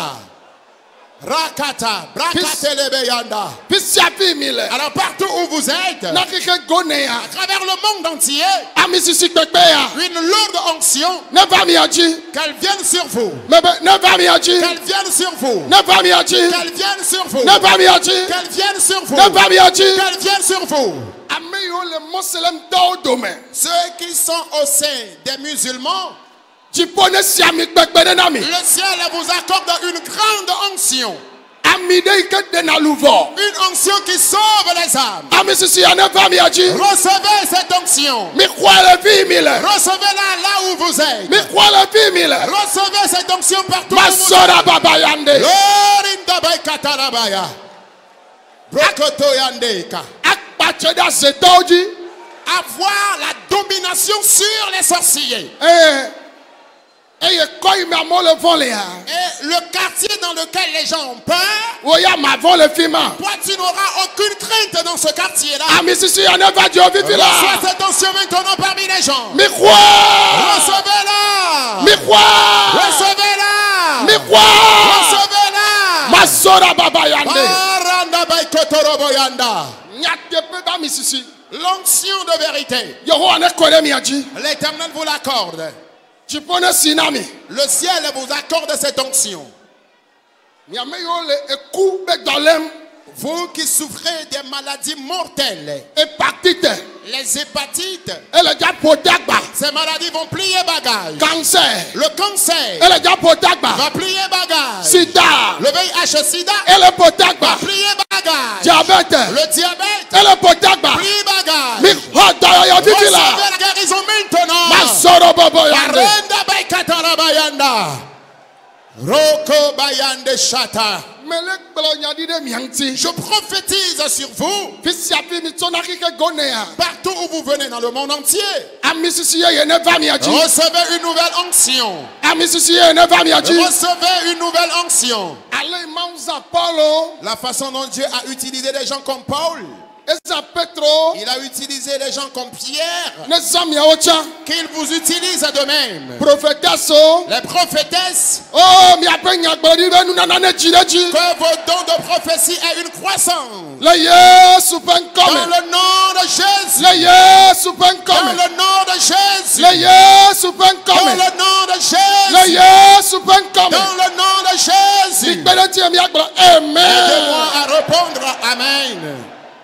Rakata. Brakatelebeyanda. Pisia fi mile. Alors partout où vous êtes, à Nakike gone ya. travers le monde entier, Ami sisi kpekpe ya. une lourde onction, Ne va mi aji. qu'elle vienne sur vous. Mebe ne va mi aji. Qu'elle vienne sur vous. Ne va mi aji. Qu'elle vienne sur vous. Ne va mi aji. Qu'elle vienne sur vous. Ne va mi aji. Qu'elle vienne sur vous. Ami yo le Muslim do dome. Ceux qui sont au sein des musulmans, Jipone si ami kpekpe de nami. le ciel vous accorde une grande onction. Ami de ike de na luvo. Une onction qui sauve les âmes. Ami sisi ya ne va mi aji. Recevez cette onction. Mi kwa le fi mile. Recevez-la là où vous êtes. Mi kwa le fi mile. Recevez cette onction partout où vous êtes. Masora baba yande. Lorinda baikatarabaya. Brokoto yandeka. Akpache da zetoji. Avoir la domination sur les sorciers. Eh. Eye koi me amo le vole ya. Et le quartier dans lequel les gens ont peur, Oya ma vole le fima. toi tu n'auras aucune crainte dans ce quartier-là. Ami sisi ya ne va dio vivi la. Reçois cette onction maintenant parmi les gens. Mi kwa. Recevez-la. Mi kwa. Recevez-la. Mi kwa. Recevez-la. Masora baba yande. Baranda baikotorobo yanda. Nyatepe ba misisi. L'onction de vérité. Yehowa ne kole miaji. L'Éternel vous l'accorde. Tu pone sinami. Le ciel vous accorde cette onction. Miame yo le eku be dolem. Vous qui souffrez des maladies mortelles, Hépatite. les hépatites, Elle est déjà potagba. ces maladies vont plier bagage. Cancer. Le cancer Elle est déjà potagba. va plier bagage. Sida. Le V I H sida Elle est va potagba. plier bagage. Diabète. Le diabète Elle est potagba. plie bagage. Mi hoda ya Recevez vivila. la guérison maintenant. Masoro bobo yande. Barenda baikatara bayanda. Roko bayande shata. Melek belo nyadi de mianti. Je prophétise sur vous. Fisiapi mi tonaki ke gonea. Partout où vous venez dans le monde entier, Amisisi ye ne va miaji. recevez une nouvelle onction. Amisisi ye ne va miaji. Recevez une nouvelle onction. Ale mauza Paulo. La façon dont Dieu a utilisé des gens comme Paul, Eza Petro. il a utilisé des gens comme Pierre, Ne zamia ocha. qu'il vous utilise de même. Prophétesso. Les prophétesses, Oh mi ape nyagbodi be nunana ne jireji. que vos dons de prophétie aient une croissance. Le Yesu Dans penkome. le nom de Jésus. Le Yesu Dans penkome. le nom de Jésus. Le Yesu Dans penkome. le nom de Le Jésus. Yesu penkome. Dans le nom de Jésus. Bikbele ti mi agbro. Aidez-moi Amen. à répondre Amen.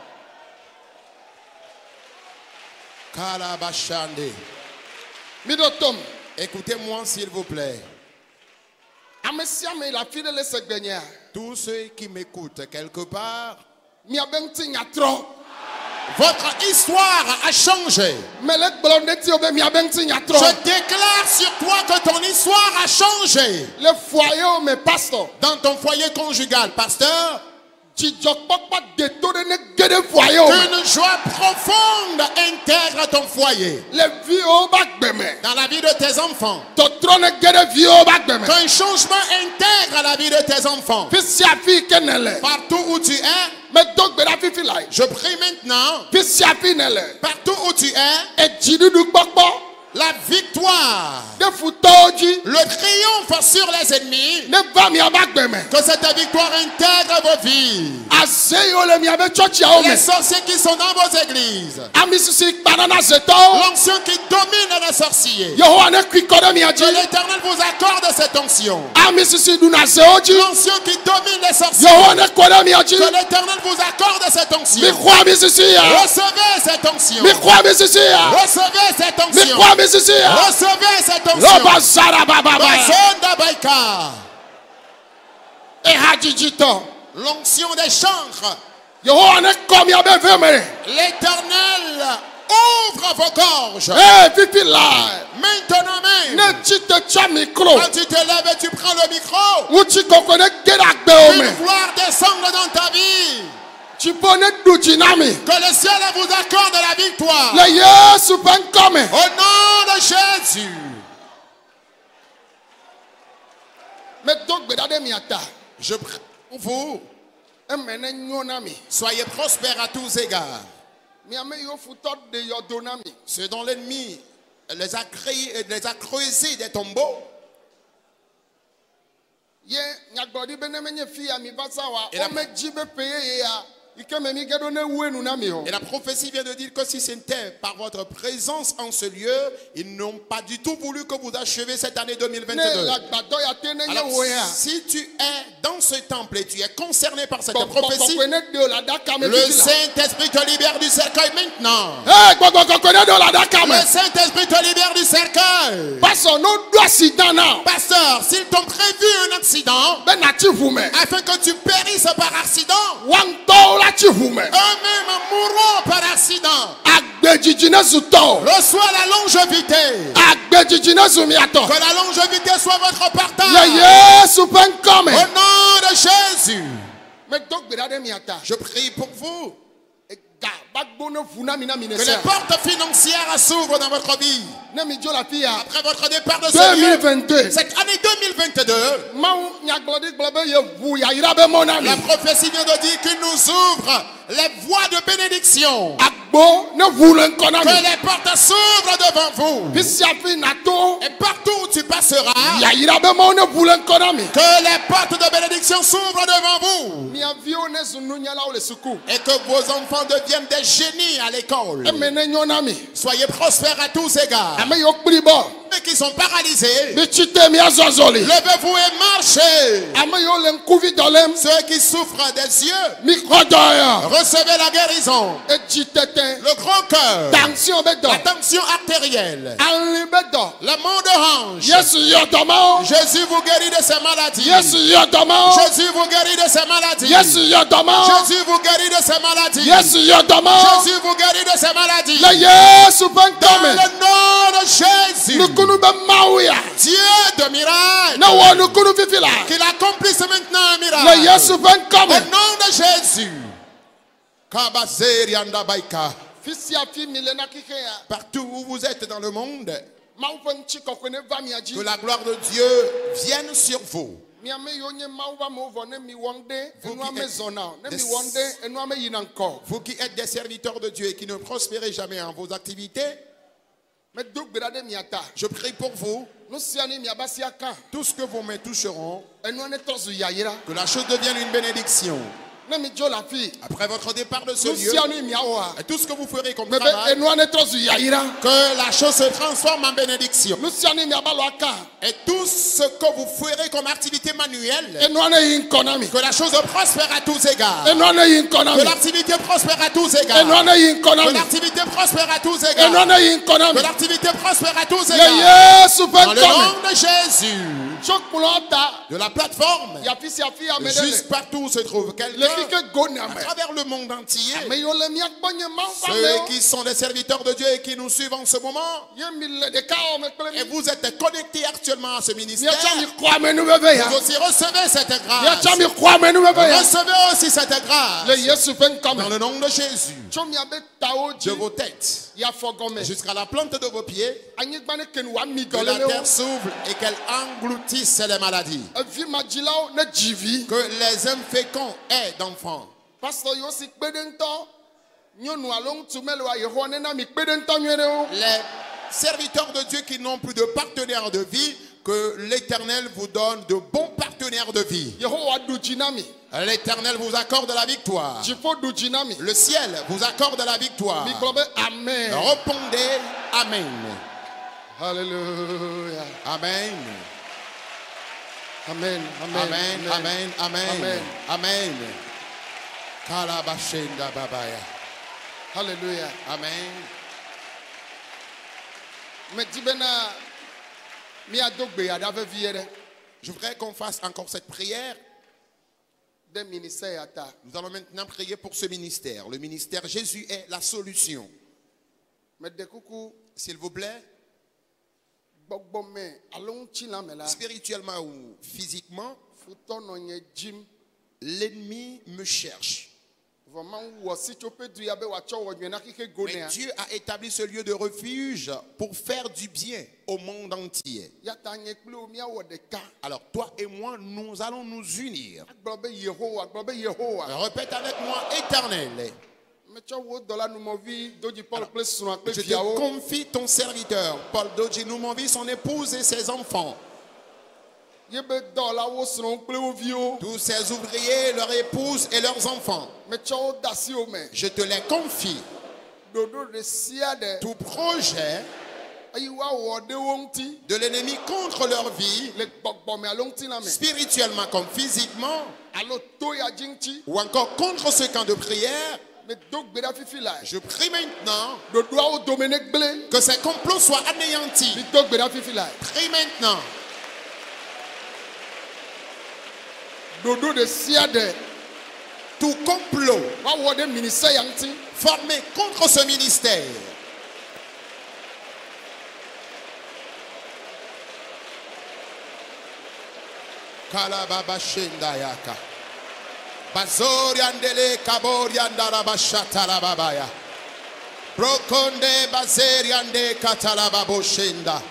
Kalabashande. Midotom. Écoutez-moi s'il vous plaît. Amesiame la fille le segbenya. Tous ceux qui m'écoutent quelque part, Mi abenti nyatro. votre histoire a changé. Melek blonde ti obe mi abenti nyatro. Je déclare sur toi que ton histoire a changé. Le foyer o me pastor. Dans ton foyer conjugal, pasteur, Jijokpokpa détourné ne gede foyer o. une joie profonde intègre ton foyer. Le vie o bagbeme. Dans la vie de tes enfants, Totro ne gede vie o bagbeme. qu'un changement intègre la vie de tes enfants. Fisia fi kenele. Partout où tu es, Me dogbe la fifi lai. je prie maintenant, Fisia fi nele. partout où tu es, E jidudu kpokpo. la victoire, De futoji. le triomphe sur les ennemis, Ne va mi abagbeme. que cette victoire intègre vos vies. Aseyo le mi abe church ya o me. Les sorciers qui sont dans vos églises, Amisisi banana zeto. l'onction qui domine les sorciers, Yehowa ne kwikode mi aji. que l'Éternel vous accorde cette onction. Amisisi duna zeoji. L'onction qui domine les sorciers, Yehowa ne kode mi aji. que l'Éternel vous accorde cette Mi onction. kwa misisi ya. Recevez cette onction. Mi kwa misisi ya. Recevez cette Mi onction. kwa misisi ya. Recevez cette onction. Loba zara baba ba. Basonda Baika. E hajijito. L'onction des chancres. Yehowa ne komi abe vemere. L'Éternel ouvre vos gorges. Eh fifi la. Maintenant même, Ne chite cha micro. quand tu te lèves et tu prends le micro, Uchi koko ne gera gbe une ome. gloire descendre dans ta vie. Tu pone dujinami. Que le ciel vous accorde la victoire. Le Yesu penkome. Au nom de Jésus. Me dogbe dade mi ata. Je prie pour vous. Emene nyonami. Soyez prospères à tous égards. Mi ame yo futo de yodonami. Ceux dont l'ennemi les a créés, les a creusés des tombeaux. Ye nyagbodi bene menye fi ya mi basa wa. Et la- O me jibe peye ya. Ike me mi gedo ne wenu na mi ho. Et la prophétie vient de dire que si c'était par votre présence en ce lieu, ils n'ont pas du tout voulu que vous acheviez cette année deux mille Ne vingt-deux. la gbado ya te ne nye Alors, wo ya. si tu es dans ce temple et tu es concerné par cette Gbogbo prophétie, koko ne de la daka me le fifi la. Saint-Esprit te libère du cercueil maintenant. Eh gbogbo koko ne de la daka me. Le Saint-Esprit te libère du cercueil. Pastor no do accident now. Pasteur, s'ils t'ont prévu un accident, Ben na ti vume. afin que tu périsses par accident, Wan to la ti vume. eux-mêmes mourront par accident. Agbejiji ne zuto. Reçois la longévité. Agbejiji ne zumiato. Que la longévité soit votre partage. Le Yesu penkome. Au nom de Jésus, Me dogbe dade mi ata. je prie pour vous. E ga bagbo ne funa mi na mi ne Que se. les portes financières s'ouvrent dans votre vie. Ne mi jo la fi ya. Après votre départ de ce lieu, deux mille vingt-deux. cette année deux mille vingt-deux, Mawu nyagbodi gblɔ be yevu yayira be mɔ na mi. la prophétie vient de dire qu'il nous ouvre les voies de bénédiction. Agbo ne voulait qu'on a Que les portes s'ouvrent devant vous. Pisiafi nato. Et partout où tu passeras, Yaira be mo ne voulait qu'on a que les portes de bénédiction s'ouvrent devant vous. Mi avio ne zununya la ole suku. Et que vos enfants deviennent des génies à l'école. E mene nyonami. Soyez prospères à tous égards. Ame yo pribo. Ceux qui sont paralysés, Mi chite mi azozoli. levez-vous et marchez. Ame yo len kuvi dolem. Ceux qui souffrent des yeux, Mi khodoya. recevez la guérison. E jitete. Le grand cœur, Tension be do. la tension artérielle, Anli be do. le mot de hanche. Yesu yodomo. Jésus vous guérit de ces maladies. Yesu yodomo. Jésus vous guérit de ces maladies. Yesu yodomo. Jésus vous guérit de ces maladies. Yesu yodomo. Jésus vous guérit de ces maladies. Le Yesu Dans benkame. le nom de Jésus, Nukunu be mauya. Dieu de miracle, Na wo nukunu fifila. qu'il accomplisse maintenant un Le miracle. Yesu benkame. Au nom de Jésus. Kabazeri andabaika. Fisia fi milena kikeya. Partout où vous êtes dans le monde, Maupa nchiko kwene vamiaji. que la gloire de Dieu vienne sur vous. Miame yonye maupa movo ne mi wonde. Vous Enu qui ame êtes zona. Ne mi des- wonde. Enu ame yinanko. Vous qui êtes des serviteurs de Dieu et qui ne prospérez jamais en vos activités, Me duk berade miata. je prie pour vous. Nusiani miabasi aka. Tout ce que vos mains toucheront, Enu ane tozu yaira. que la chose devienne une bénédiction. Ne mi jo la fi. Après votre départ de ce lieu, Nusiani miawa. et tout ce que vous ferez comme Mebe travail, enu ane tozu yaira. que la chose se transforme en bénédiction. Nusiani miabalo aka. Et tout ce que vous ferez comme activité manuelle, Enu ane yinkonami. que la chose prospère à tous égards. Enu ane Que yinkonami. l'activité prospère à tous Enu égards. ane Que yinkonami. l'activité prospère à tous Enu égards. ane yinkonami. Que l'activité prospère à tous Le égards. Yesu Dans le benkame. nom de Jésus, Chokulota. de la plateforme, Ya fisi afi amedele. juste partout où se trouve Le quelqu'un, fike goni ame. à travers le monde entier, Me yo le mi agbonye maupa ceux me. qui sont des serviteurs de Dieu et qui nous suivent en ce moment, Ye mi le de ka o me kple et mi. vous êtes connectés actuellement à ce Mi ministère, acha mi kwa me nu bebe ya. vous aussi recevez cette Mi grâce. acha mi kwa me nu bebe ya. Recevez aussi cette Le grâce. Yesu benkame. Dans le nom de Jésus, Tso mi abe tawo de ji. vos têtes Ya fogome. jusqu'à la plante de vos pieds, Anyigba ne kenu wa mi que la dole le terre o. s'ouvre et qu'elle engloutisse les maladies. Evi madzilawo ne dzivi. Que les inféconds aient d'enfants. Pastor yo si kpe ɖe ŋutɔ. Nyɔnu alo ŋutsu mele wa yehowa nena mi kpe ɖe ŋutɔ nyuie ɖe wo. Les serviteurs de Dieu qui n'ont plus de partenaires de vie, que l'Éternel vous donne de bons partenaires de vie. Yehowa ɖu dzi na mi. L'Éternel vous accorde la victoire. Dziƒo ɖu dzi na mi. Le ciel vous accorde la victoire. Mi gblɔ be amen. Répondez Amen. Hallelujah. Amen. Amen. Amen. Amen. Amen. Amen. Amen. Amen. Kalabashenda babaya. Hallelujah. Amen. Me di bena miado gbeya ɖa vevie ɖe. Je voudrais qu'on fasse encore cette prière. De ministère ya ta. Nous allons maintenant prier pour ce ministère. Le ministère Jésus est la solution. Me de kuku S'il vous plaît, gbɔgbɔ me alo ŋutsi la me la. spirituellement ou physiquement, Futɔ nɔ nye dzim. l'ennemi me cherche. Vɔ Mawu wɔ sitsoƒe du ya be wòatsɔ wɔ nyuie na xixi go Mais nea. Dieu a établi ce lieu de refuge pour faire du bien au monde entier. Ya ta nye kple wo miawɔ ɖeka. Alors toi et moi, nous allons nous unir. Agblɔ be Yehowa, agblɔ be Yehowa. Répète avec moi, Éternel. Metsɔ wo dɔla numɔvi Dodzi Paul kple srɔ̃a kple Je te viawo. confie ton serviteur, Paul Dodji Noumonvi, son épouse et ses enfants. Ye be dɔwɔla wo srɔ̃wo kple wo viwo. Tous ces ouvriers, leurs épouses et leurs enfants. Metsɔ wo de asi wo me. Je te les confie. Ɖoɖo ɖe sia ɖe. Tout projet Eyi woawɔ ɖe wo ŋuti. de l'ennemi contre leur vie, Le gbɔgbɔme alo ŋuti la me. spirituellement comme physiquement, Alo to ya dzi ŋuti. ou encore contre ce camp de prière, Me do gbe ɖa fifi la. je prie maintenant Ɖoɖoawo dome ne gblẽ. que ces complots soient anéantis. Mi do gbe ɖa fifi la. Prie maintenant. Ɖoɖo ɖe sia ɖe. Tout complot Woawɔ ɖe ministère ya ŋuti. formé contre ce ministère, Kalababashendayaka. Bazoriandele kaboriandarabashatalababaya. Brokonde bazeriande katalababoshenda.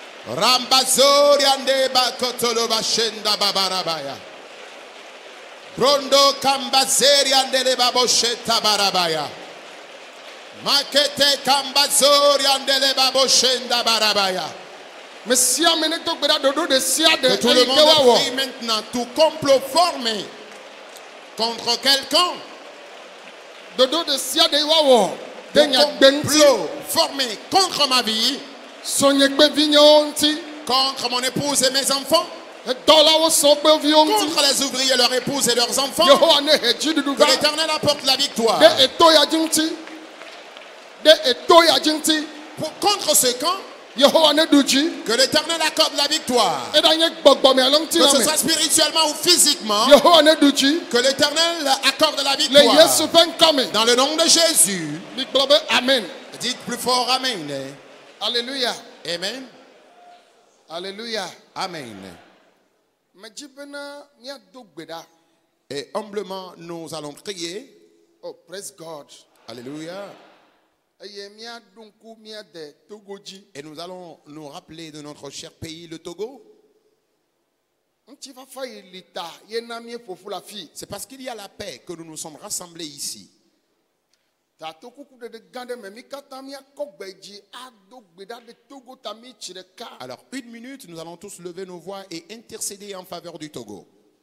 Rambazoriande bakotolobashenda babarabaya. Prondo kambazeri andele babosheta barabaya. Makete kambazori andele baboshenda barabaya. Mais si amené to gbeda dodo de sia de Que tout le ayike monde wa wo. prie maintenant. Tout complot formé contre quelqu'un. Dodo de sia de wa wo. De Tout nya gbenti. complot formé contre ma vie. Sonye gbe vinyo nti. Contre mon épouse et mes enfants. E dola wo so gbe vi nti. Contre les ouvriers, leurs épouses et leurs enfants. Yehowa ne heji dudu Que va. l'Éternel apporte la victoire. De eto ya jinti. De eto ya jinti. Pour, contre ce camp, Yehowa ne duji. que l'Éternel accorde la victoire. E da nye gbogbo me alonti Que na ce me. soit spirituellement ou physiquement. Yehowa ne duji. Que l'Éternel accorde la Le victoire. Yesu fen kame. Dans le nom de Jésus. Mi globe amen. Dites plus fort Amen. Alléluia. Amen. Alléluia. Amen. Me jibena mia do gbeda. Et humblement, nous allons prier. Oh, praise God. Alléluia. Eye mia dunku mia de togoji. Et nous allons nous rappeler de notre cher pays, le Togo. Nti fa fa ilita ye na mie fofu la fi. C'est parce qu'il y a la paix que nous nous sommes rassemblés ici. Ta to kuku de de gande me mi kata mia kogbeji ado gbeda de Togo ta mi chireka. Alors, une minute, nous allons tous lever nos voix et intercéder en faveur du Togo.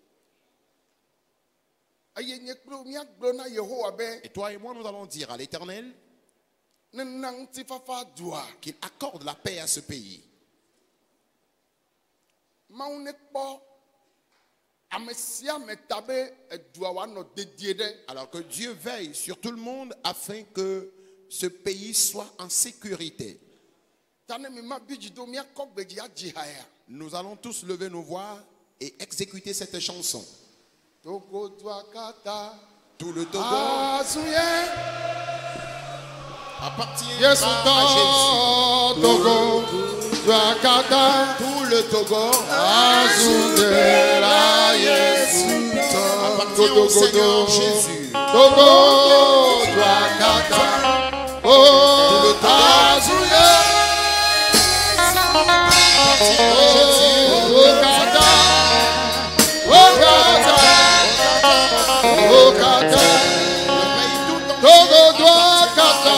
Eye nye klo mia glo na Yehowa be Et toi et moi, nous allons dire à l'Éternel ne na nti fa fa dua. qu'il accorde la paix à ce pays. Ma une kpo amesia me tabe edua wa no dedie de. Alors que Dieu veille sur tout le monde afin que ce pays soit en sécurité. Tane mi ma biji do mia kogbeji aji haya. Nous allons tous lever nos voix et exécuter cette chanson. Togo dua kata Tout le Togo azuye. appartient Yesu à Jésus. to Togo dua kata Tout le Togo azuye la Yesu appartient au Seigneur Jésus. Togo dua kata oh azuye oh kata oh kata oh kata Le pays tout entier Togo dua kata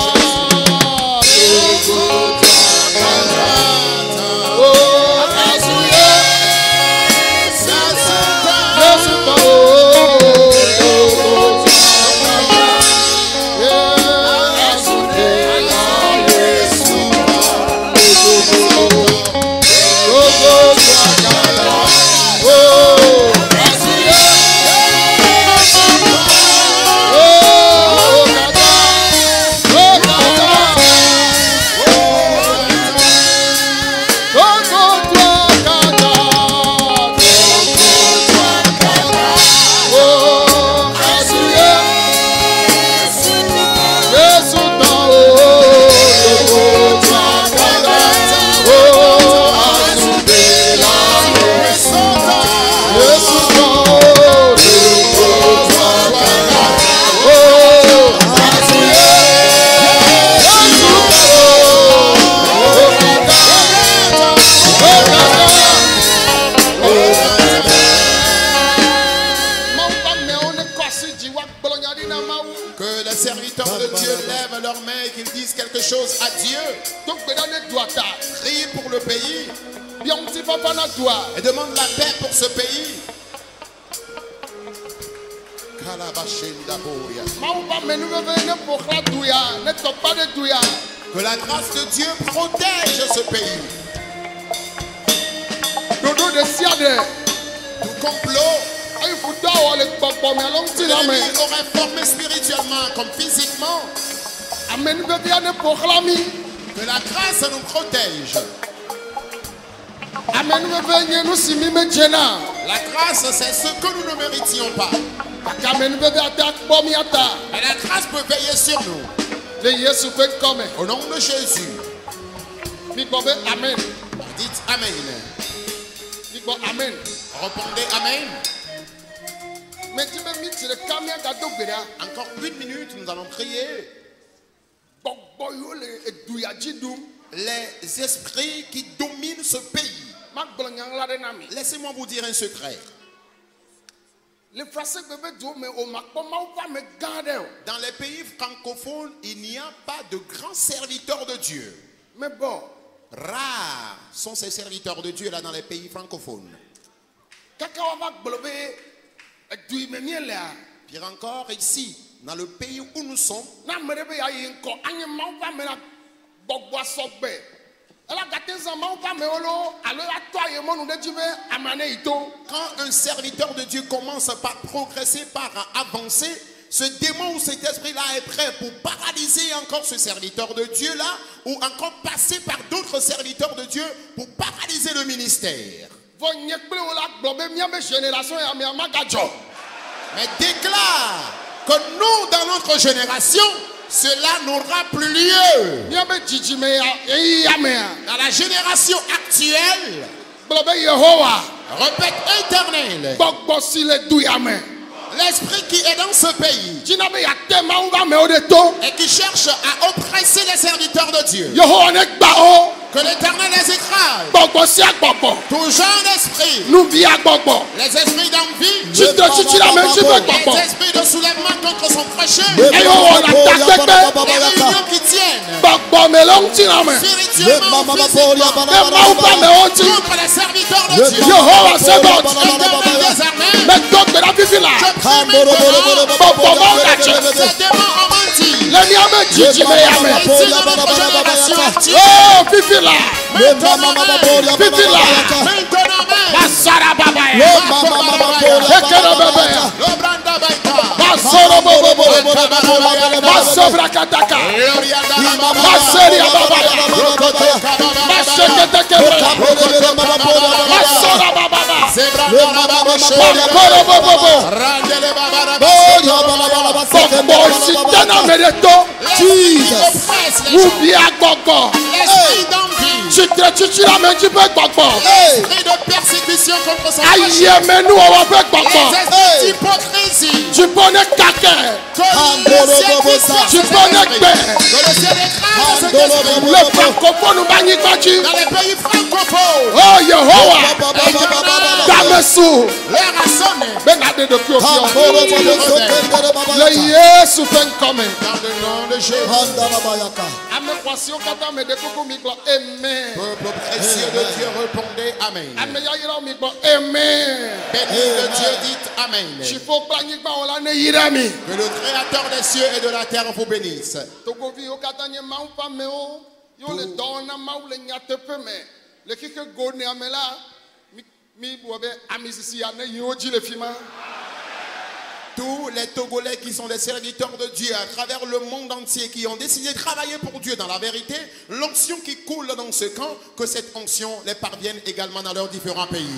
Togo dua kata oh azuye Yesu to Togo dua kata yeah azuye la Yesu Togo dua kata oh azuye oh kata oh kata Togo dua kata oh azuye Yesu to Togo dua kata oh azuye la Yesu Yesu to Togo dua kata oh azuye Yesu Que les serviteurs de Dieu lèvent leurs mains et qu'ils disent quelque chose à Dieu. Prie pour le pays et demande la paix pour ce pays. Kalabashendaboria. Que la grâce de Dieu protège ce pays. Tout complot que l'ennemi aurait formé spirituellement comme physiquement. Que la grâce nous protège. La grâce, c'est ce que nous ne méritions pas. Mais la grâce peut veiller sur nous. Au nom de Jésus. Amen. Dites Amen. Amen. Répondez Amen. Mais tu me mis sur le camion d'ado gbeda. Encore une minute, nous allons prier. Gbogbo yo le eduyaji dum. Les esprits qui dominent ce pays. Ma gbolo nyangla de na mi. Laissez-moi vous dire un secret. Les Français peuvent dire, mais au Macpoma, pas me garder. Dans les pays francophones, il n'y a pas de grands serviteurs de Dieu. Mais bon, Rares sont ces serviteurs de Dieu là dans les pays francophones. Pire encore, ici, dans le pays où nous sommes, quand un serviteur de Dieu commence par progresser, par avancer, ce démon ou cet esprit-là est prêt pour paralyser encore ce serviteur de Dieu-là, ou encore passer par d'autres serviteurs de Dieu pour paralyser le ministère. Mais déclare que nous, dans notre génération, cela n'aura plus lieu. Dans la génération actuelle, répète éternel, l'esprit qui est dans ce pays et qui cherche à oppresser les serviteurs de Dieu, que l'Éternel les écrase. Tout genre d'esprit, les esprits d'envie, les esprits de soulèvement contre son prochain, les réunions qui tiennent spirituellement ou physiquement contre les serviteurs de Dieu. Éternel des armées, je prie maintenant, ces démons ont menti. Ici dans notre génération actuelle, maintenant l'esprit d'envie, l'esprit de persécution contre son prochain, les esprits d'hypocrisie, que le ciel écrase cet esprit, que le ciel écrase cet esprit. Dans les pays francophones, oh Yehovah, l'heure a sonné. Le Yesu fait comme Dans le nom de Jésus. Amen. Peuple précieux de Dieu, répondez Amen. Amen. Béni de Dieu, dites Amen. Que le Créateur des cieux et de la terre vous bénisse. Tous les Togolais qui sont des serviteurs de Dieu à travers le monde entier, qui ont décidé de travailler pour Dieu dans la vérité, l'onction qui coule dans ce camp, que cette onction les parvienne également dans leurs différents pays.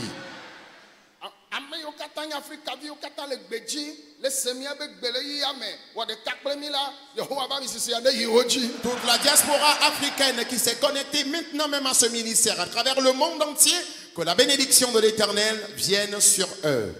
Toute la diaspora africaine qui s'est connectée maintenant même à ce ministère à travers le monde entier, que la bénédiction de l'Éternel vienne sur eux.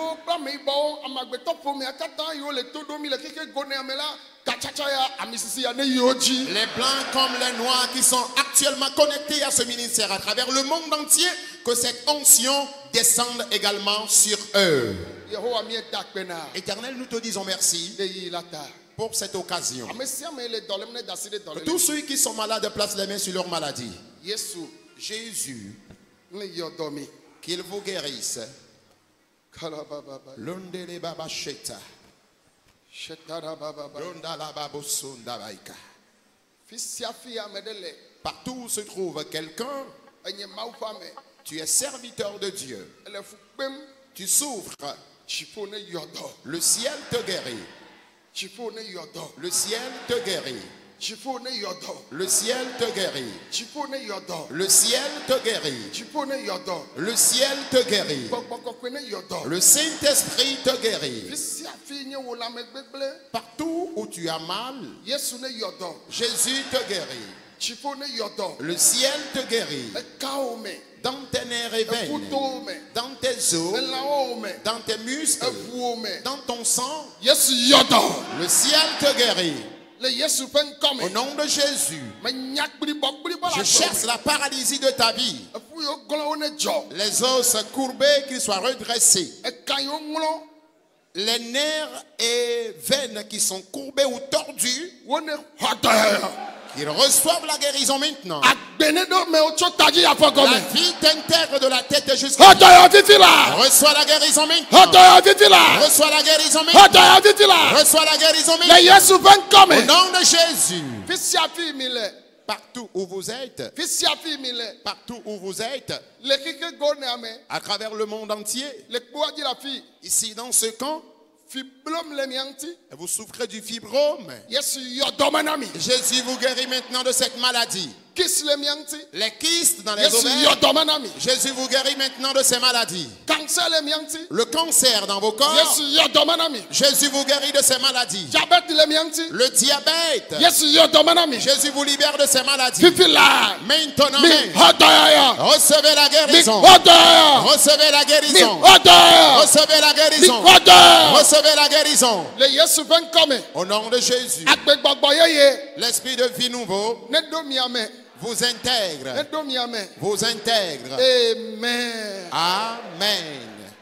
Les blancs comme les noirs qui sont actuellement connectés à ce ministère à travers le monde entier, que cette onction descende également sur eux. Éternel, nous te disons merci pour cette occasion. Que tous ceux qui sont malades placent les mains sur leur maladie. Jésus, qu'il vous guérisse. Londele baba sheta. Londala babo sundabaika. Partout où se trouve quelqu'un, tu es serviteur de Dieu. Tu souffres. Le ciel te guérit. Le ciel te guérit. Le ciel te guérit. Le ciel te guérit. Le ciel te guérit. Le Saint-Esprit te guérit. Partout où tu as mal, Jésus te guérit. Le ciel te guérit. Dans tes nerfs et veines, dans tes os, dans tes muscles, dans ton sang, le ciel te guérit. Au nom de Jésus, je cherche la paralysie de ta vie. Les os courbés, qu'ils soient redressés. les nerfs et veines qui sont courbés ou tordus, wone hɔtɔ qu'ils reçoivent la guérison maintenant. agbenedo me otso tadzi afɔ La gɔme vie t'intègre de la tête jusqu'à hɔtɔ fifi la reçois la guérison maintenant. hɔtɔ fifi la Reçois la guérison maintenant. hɔtɔ fifi la Reçois la guérison le maintenant. Yesu ƒe Au ŋkɔme nom de Jésus. fisia fi mi le Partout où vous êtes, fisia fi mi le partout où vous êtes, le keke go nea me à travers le monde entier, le kpoa dzi la fi ici dans ce camp, fi blom le mia ŋuti vous souffrez du fibrome. Yesu yɔ dɔme na mi Jésus vous guérit maintenant de cette maladie. kisi le mia ŋuti Les kystes dans les Yesu ovaires, yɔ dɔme na mi Jésus vous guérit maintenant de ces maladies. cancer le mia ŋuti Le cancer dans vos corps, Yesu yɔ dɔme na mi Jésus vous guérit de ces maladies. diabète le mia ŋuti Le diabète, Yesu yɔ dɔme na mi Jésus vous libère de ces maladies. fifi la Maintenant, mi hɔtɔyɔyɔ recevez la mi guérison. hɔtɔyɔyɔ Recevez la mi guérison. hɔtɔyɔyɔ Recevez la mi guérison. hɔtɔyɔyɔ Recevez la guérison. le Yesu ƒe ŋkɔme Au nom de Jésus, agbegbɔgbɔ yeye l'esprit de vie nouveau ne do mia me vous ne intègre. do mia me Vous intègre. amen Amen.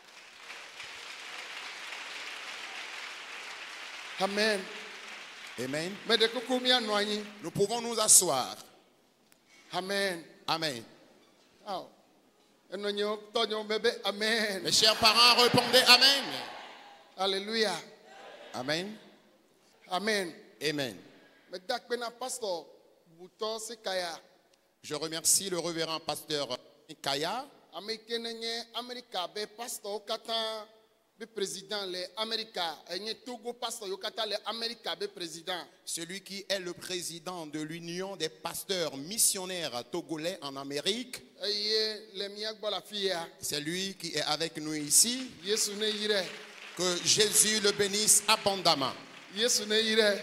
amen Amen. me de kuku mia nɔ anyi Nous pouvons nous asseoir. amen Amen. aw enɔnyewo tɔnyewo me be amen Mes chers parents, répondez Amen. alléluia Amen. amen Amen. me da kpe na pastor butɔ sikaya Je remercie le révérend pasteur Kaya, ame yi ke ne nye Amerika be pastorwo katã be président le Amerika enye Togo pastor yiwo katã le Amerika be président celui qui est le président de l'Union des pasteurs missionnaires togolais en Amérique. eye le mia gbɔ le afi ya C'est lui qui est avec nous ici. Yesu ne yi ɖe Que Jésus le bénisse abondamment. Yesu ne yi ɖe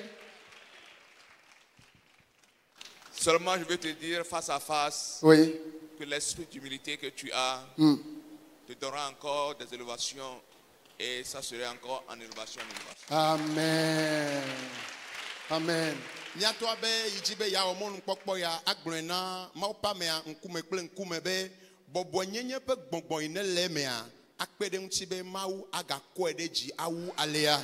Seulement, je veux te dire face à face oui que l'esprit d'humilité que tu as te donnera encore des élévations et ça serait encore en élévation en élévation. amen amen Miatoa be yidzi be ya wɔmɔ nukpɔkpɔ ya agblɔe na mawu ƒe amea ŋkume kple ŋkume be bɔbɔnyenye ƒe gbɔgbɔ yi ne le emea akpe ɖe ŋuti be mawu agakɔe ɖe dzi awu alea.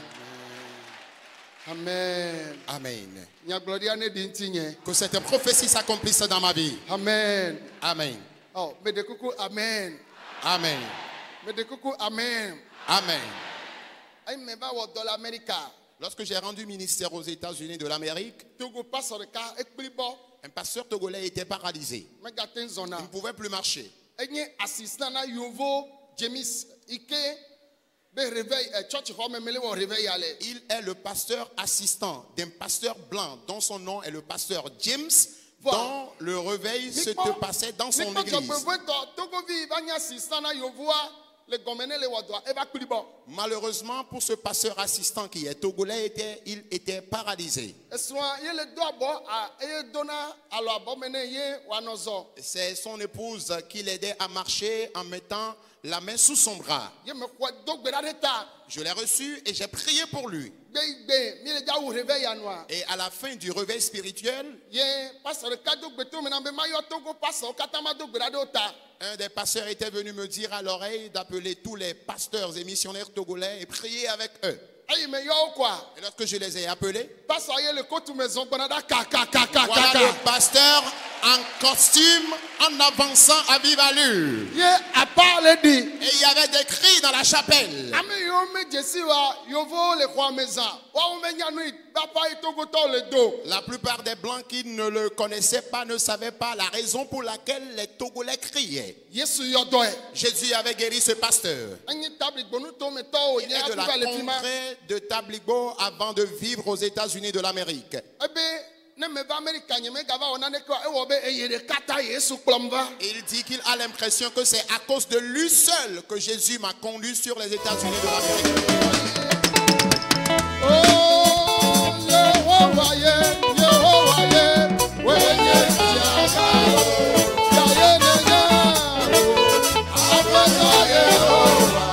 amen Amen. nyagblɔɖia ne ɖi ŋuti nye Que cette prophétie s'accomplisse dans ma vie. amen Amen. ɔ me de kuku amen Amen. me de kuku amen Amen. eyi me va wɔ dɔ le Amerika Lorsque j'ai rendu ministère aux États-Unis de l'Amérique, Togo pastor ɖeka ekpli bɔ un pasteur togolais était paralysé. megate ŋu zɔna Il ne pouvait plus marcher. enye assistant na yovo James ike be réveil eh, church xɔ me mele wɔ réveil ya le Il est le pasteur assistant d'un pasteur blanc dont son nom est le pasteur James, dont le réveil se te passait dans son mikpɔ église. dzɔgbevɔetɔ togovi va nye assistant na yovoa le gɔme ne le wɔ dɔa eva kpli bɔ Malheureusement pour ce pasteur assistant qui est togolais, était, il était paralysé. esrɔ̃a ye le do abɔ a eye dona alɔ abɔ me ne ye wòanɔ zɔ C'est son épouse qui l'aidait à marcher en mettant la main sous son bras. ye me xɔe do gbe ɖa ɖe ta Je l'ai reçu et j'ai prié pour lui. gbegbe mi le dza wu réveil ya nua Et à la fin du réveil spirituel, ye pastor ɖeka do gbe to me na be mayɔ togo pastorwo katã ma do gbe ɖa ɖe wo ta un des pasteurs était venu me dire à l'oreille d'appeler tous les pasteurs et missionnaires togolais et prier avec eux. eyi me yɔ wo kɔa Et lorsque je les ai appelés, pastor ye le kotu me zɔn gbɔna ɖa kakakakaka voilà le pasteur en costume en avançant à vive allure. ye apa le ɖi Et il y avait des cris dans la chapelle. ame yiwo me dzesi wa yovowo le xɔa me zã woawo menya nu yi papa yi togotɔwo le do La plupart des blancs qui ne le connaissaient pas ne savaient pas la raison pour laquelle les Togolais criaient. Yesu yɔ dɔe Jésus avait guéri ce pasteur. enyi tabli gbɔnutometɔwo Il nye est de la afi va le fi ma contrée de Tabligo avant de vivre aux États-Unis de l'Amérique. ebe ne me va Amerika nye megava wɔ naneke wa ewɔ be eye ɖeka ta Yesu kplɔm va Il dit qu'il a l'impression que c'est à cause de lui seul que Jésus m'a conduit sur les États-Unis de l'Amérique. Oh, Yehowa ye, Yehowa ye, wenye tiaga, ya ye ne ya, Afrika Yehowa.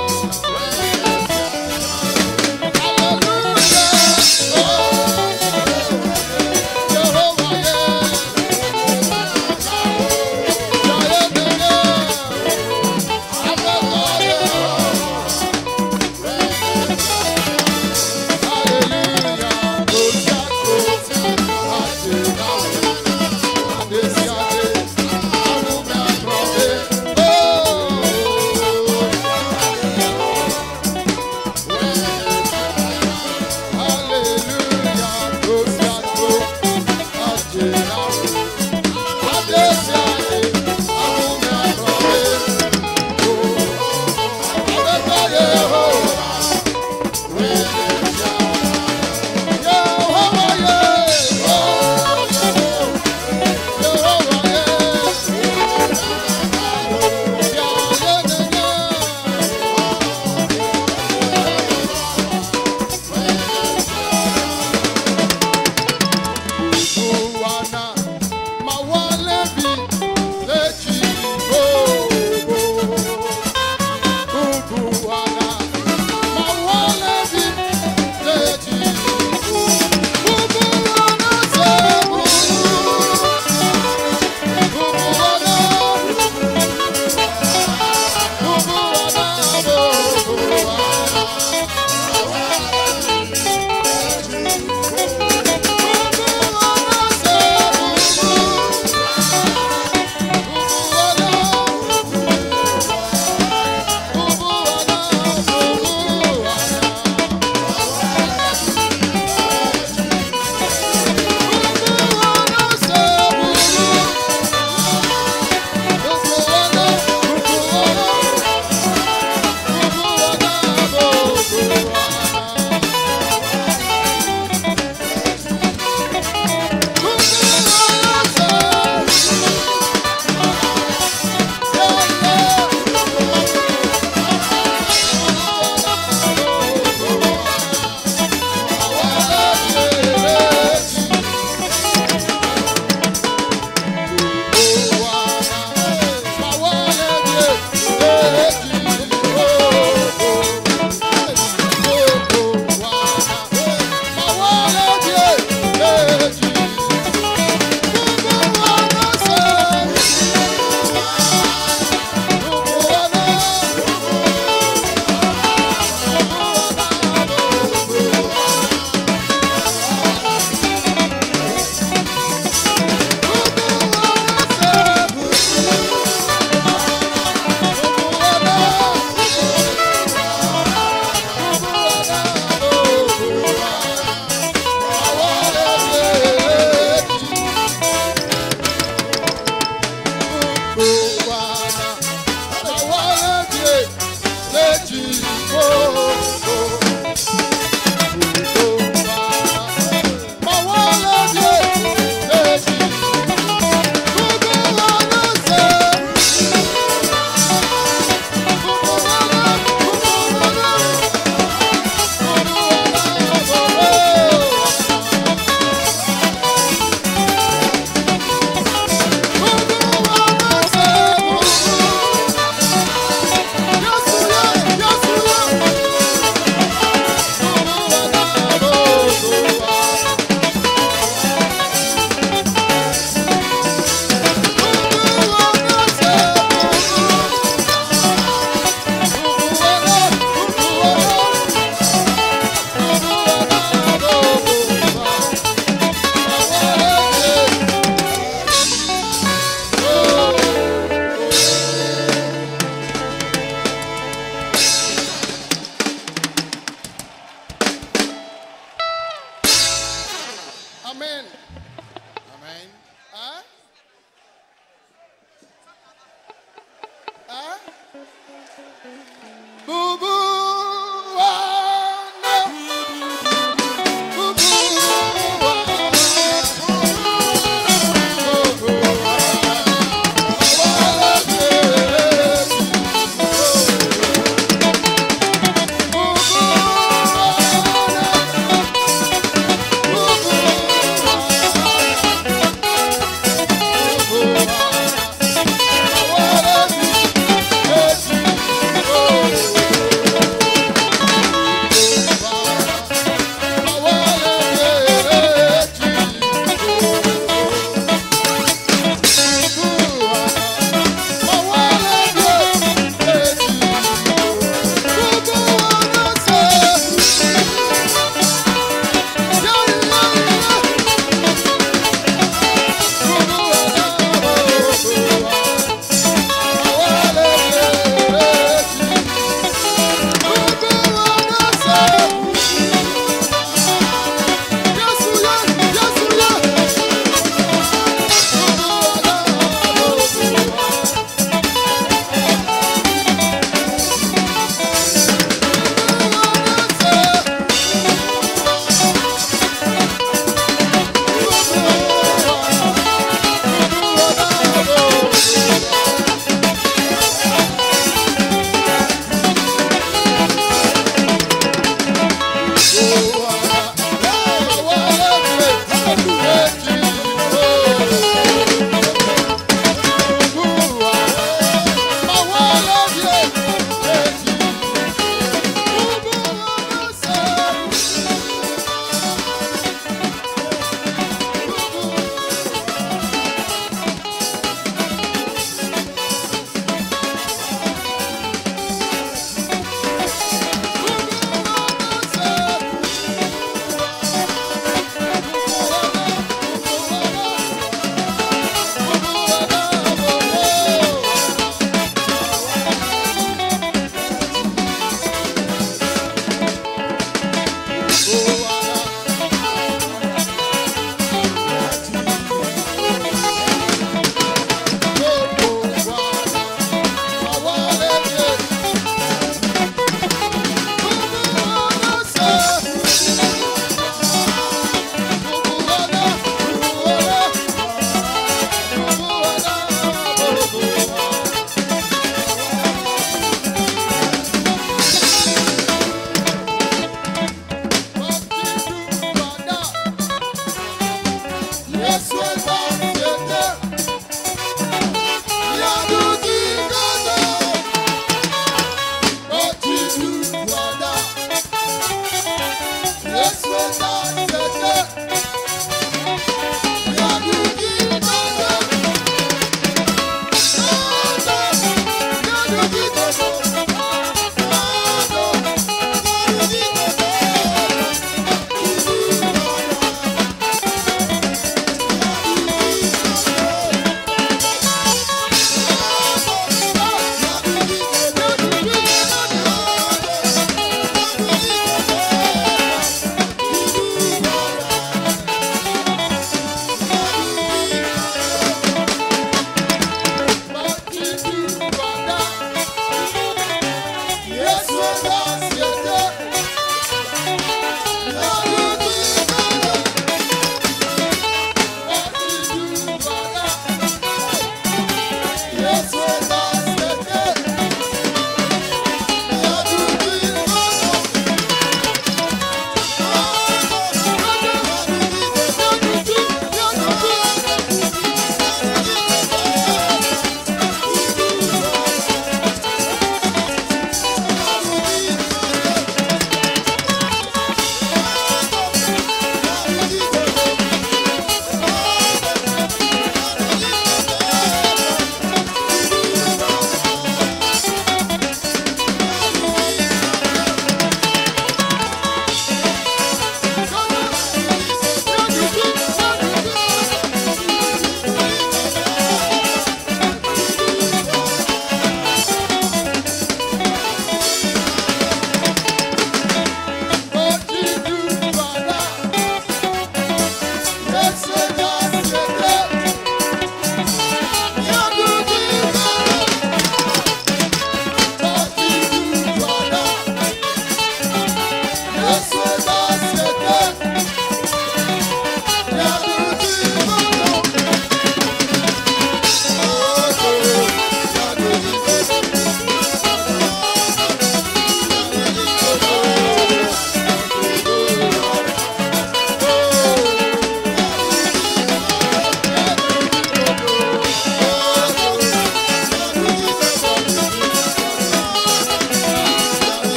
Hallelujah. Oh, Yehowa ye, ya ye ne ya, Afrika Yehowa.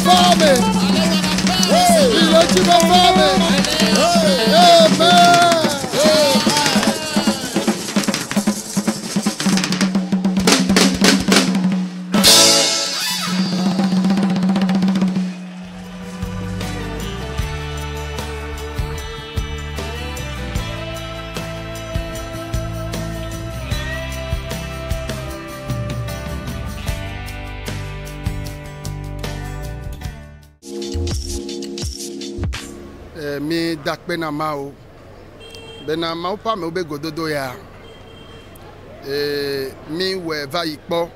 fame. Village go fame. Amen. Mi dakpe na mao bena mao pa me obe gododo ya e mi we va ikpo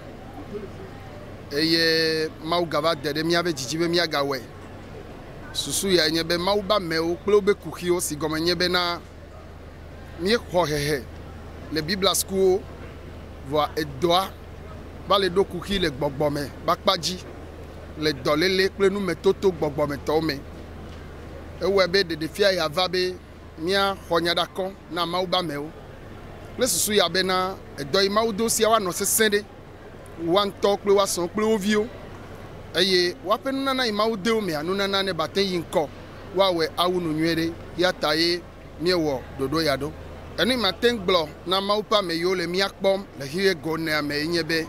eye mao gava dede mi ave jijibe mi aga we susu ya nye be mao ba me o kple obe kuki o si gome nye be na mi ho hehe le bibla school voa edoa ba le do kuki le gbogbome ba kpaji le dolele kple nu me toto gbogbome to me ewe be de defia ya va be mia honyada kon na mauba meo le susu ya be na edo imaudo sia wa no sesende wan to kle wa son kle ovio eye wa pe nu na imaudo me anu na ne baten yinko wa we awu nu nwere ya taye miewo dodo ya do enu maten glo na maupa me yo le mia kpom le hie go na me nyebe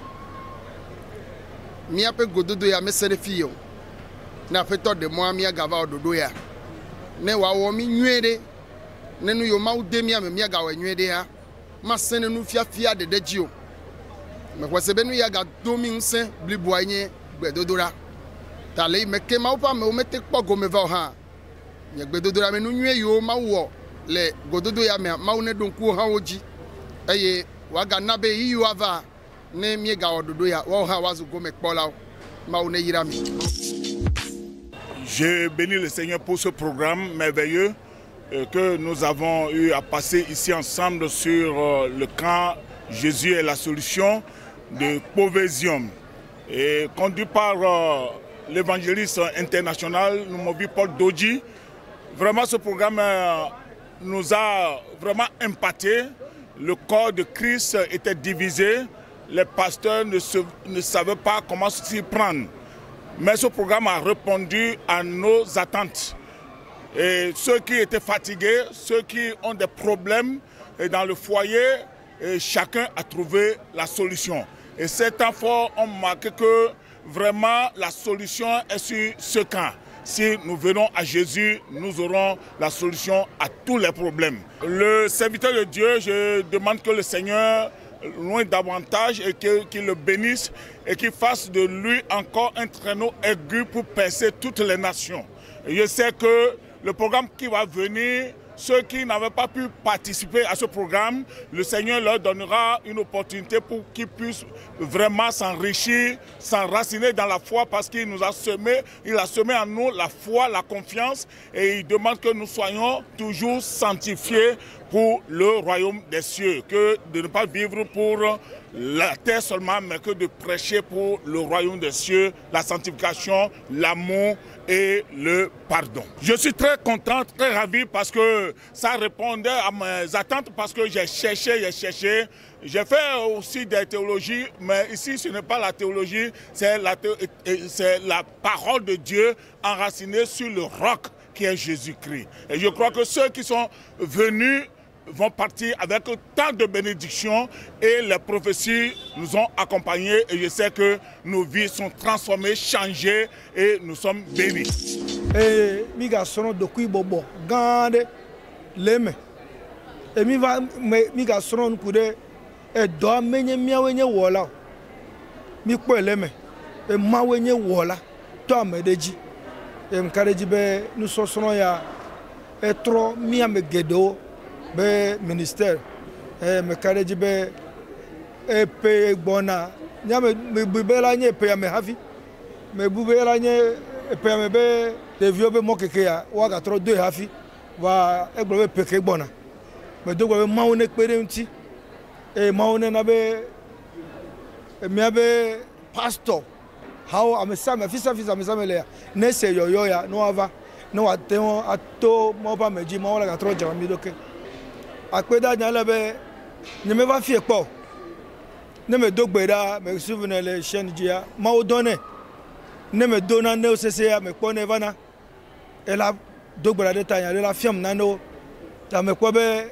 mia pe gododo ya mesere fio na feto de mo amia gava ododo ya ne wa wo mi nwere ne nu yo maude mi amia ga wa nwere ha ma sene nu fiafia de degio me kwese be nu ya ga domi nse blibu anye gbedodora tale me ke maupa me o mete kpogo me va ha ye gbedodora me nu nwe yo mawo le gododo ya me mawo ne donku ha oji eye wa ga na be yiyu ava ne mi ga ododo ya wa ha wazu go me kpola mawo ne yira mi. Je bénis le Seigneur pour ce programme merveilleux que nous avons eu à passer ici ensemble sur le camp Jésus est la solution de Povésium. Et conduit par l'évangéliste international, Numovi Paul Dodji. Vraiment, ce programme nous a vraiment impacté. Le corps de Christ était divisé. Les pasteurs ne, se, ne savaient pas comment s'y prendre. Mais ce programme a répondu à nos attentes. Et ceux qui étaient fatigués, ceux qui ont des problèmes dans le foyer, et chacun a trouvé la solution. Et ces temps forts ont marqué que vraiment la solution est sur ce camp. Si nous venons à Jésus, nous aurons la solution à tous les problèmes. Le serviteur de Dieu, je demande que le Seigneur loin davantage et qu'il le bénisse et qu'il fasse de lui encore un traîneau aigu pour percer toutes les nations. Et je sais que le programme qui va venir, ceux qui n'avaient pas pu participer à ce programme, le Seigneur leur donnera une opportunité pour qu'ils puissent vraiment s'enrichir, s'enraciner dans la foi parce qu'il nous a semé, il a semé en nous la foi, la confiance et il demande que nous soyons toujours sanctifiés pour le royaume des cieux, que de ne pas vivre pour la terre seulement, mais que de prêcher pour le royaume des cieux, la sanctification, l'amour et le pardon. Je suis très content, très ravi parce que ça répondait à mes attentes, parce que j'ai cherché, j'ai cherché. J'ai fait aussi des théologies, mais ici ce n'est pas la théologie, c'est la, la parole de Dieu enracinée sur le roc qui est Jésus-Christ. Et je crois que ceux qui sont venus vont partir avec tant de bénédictions et les prophéties nous ont accompagnés et je sais que nos vies sont transformées, changées et nous sommes bénis. Et mi ga sono do kui bobo gande leme e mi va mi ga sono kude e do menye miawenye wola mi ko leme e mawenye wola to amedeji e mkareji be nu so sono ya e tro mi amegedo be ministère eh me kareji be e pe gbona nya me bibela nye pe me hafi me bibela nye pe me be de vieux be mo keke ya wa ga tro deux hafi wa e gbo be pe ke gbona me do gbo be ma one pere nti e ma one na be e me be pastor how am sa me fisa fisa me sa me le ne se yo yo ya no ava no wa te won ato mo ba meji mo wa ga tro jama mi doke akpeda nyala be ne me va fie po ne me dogbeda me souvenir les chaînes dia ma o donné ne me do nane o sese ya me kpɔ ne vana ela do gbara ɖe ta nya ɖe la fiam nanewo ta me kpɔ be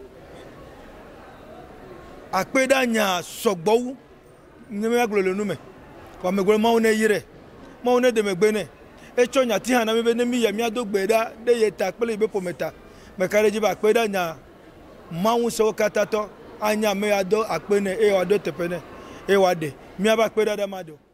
akpe ɖa nya sɔgbɔwu ne me agblɔ le nu me wa me gblɔ mawu ne yi ɖe mawu ne de me gbe ne etsɔ nyati hã na mi be ne mi yɛ miado gbe ɖa ɖe ye ta kple yibe ƒome ta me ka ɖe dzi be akpe ɖa nya mawu sewo katã tɔ anya me ado akpe ne eye wòado teƒe ne eye wòaɖe miabe akpe ɖa ɖe ma do.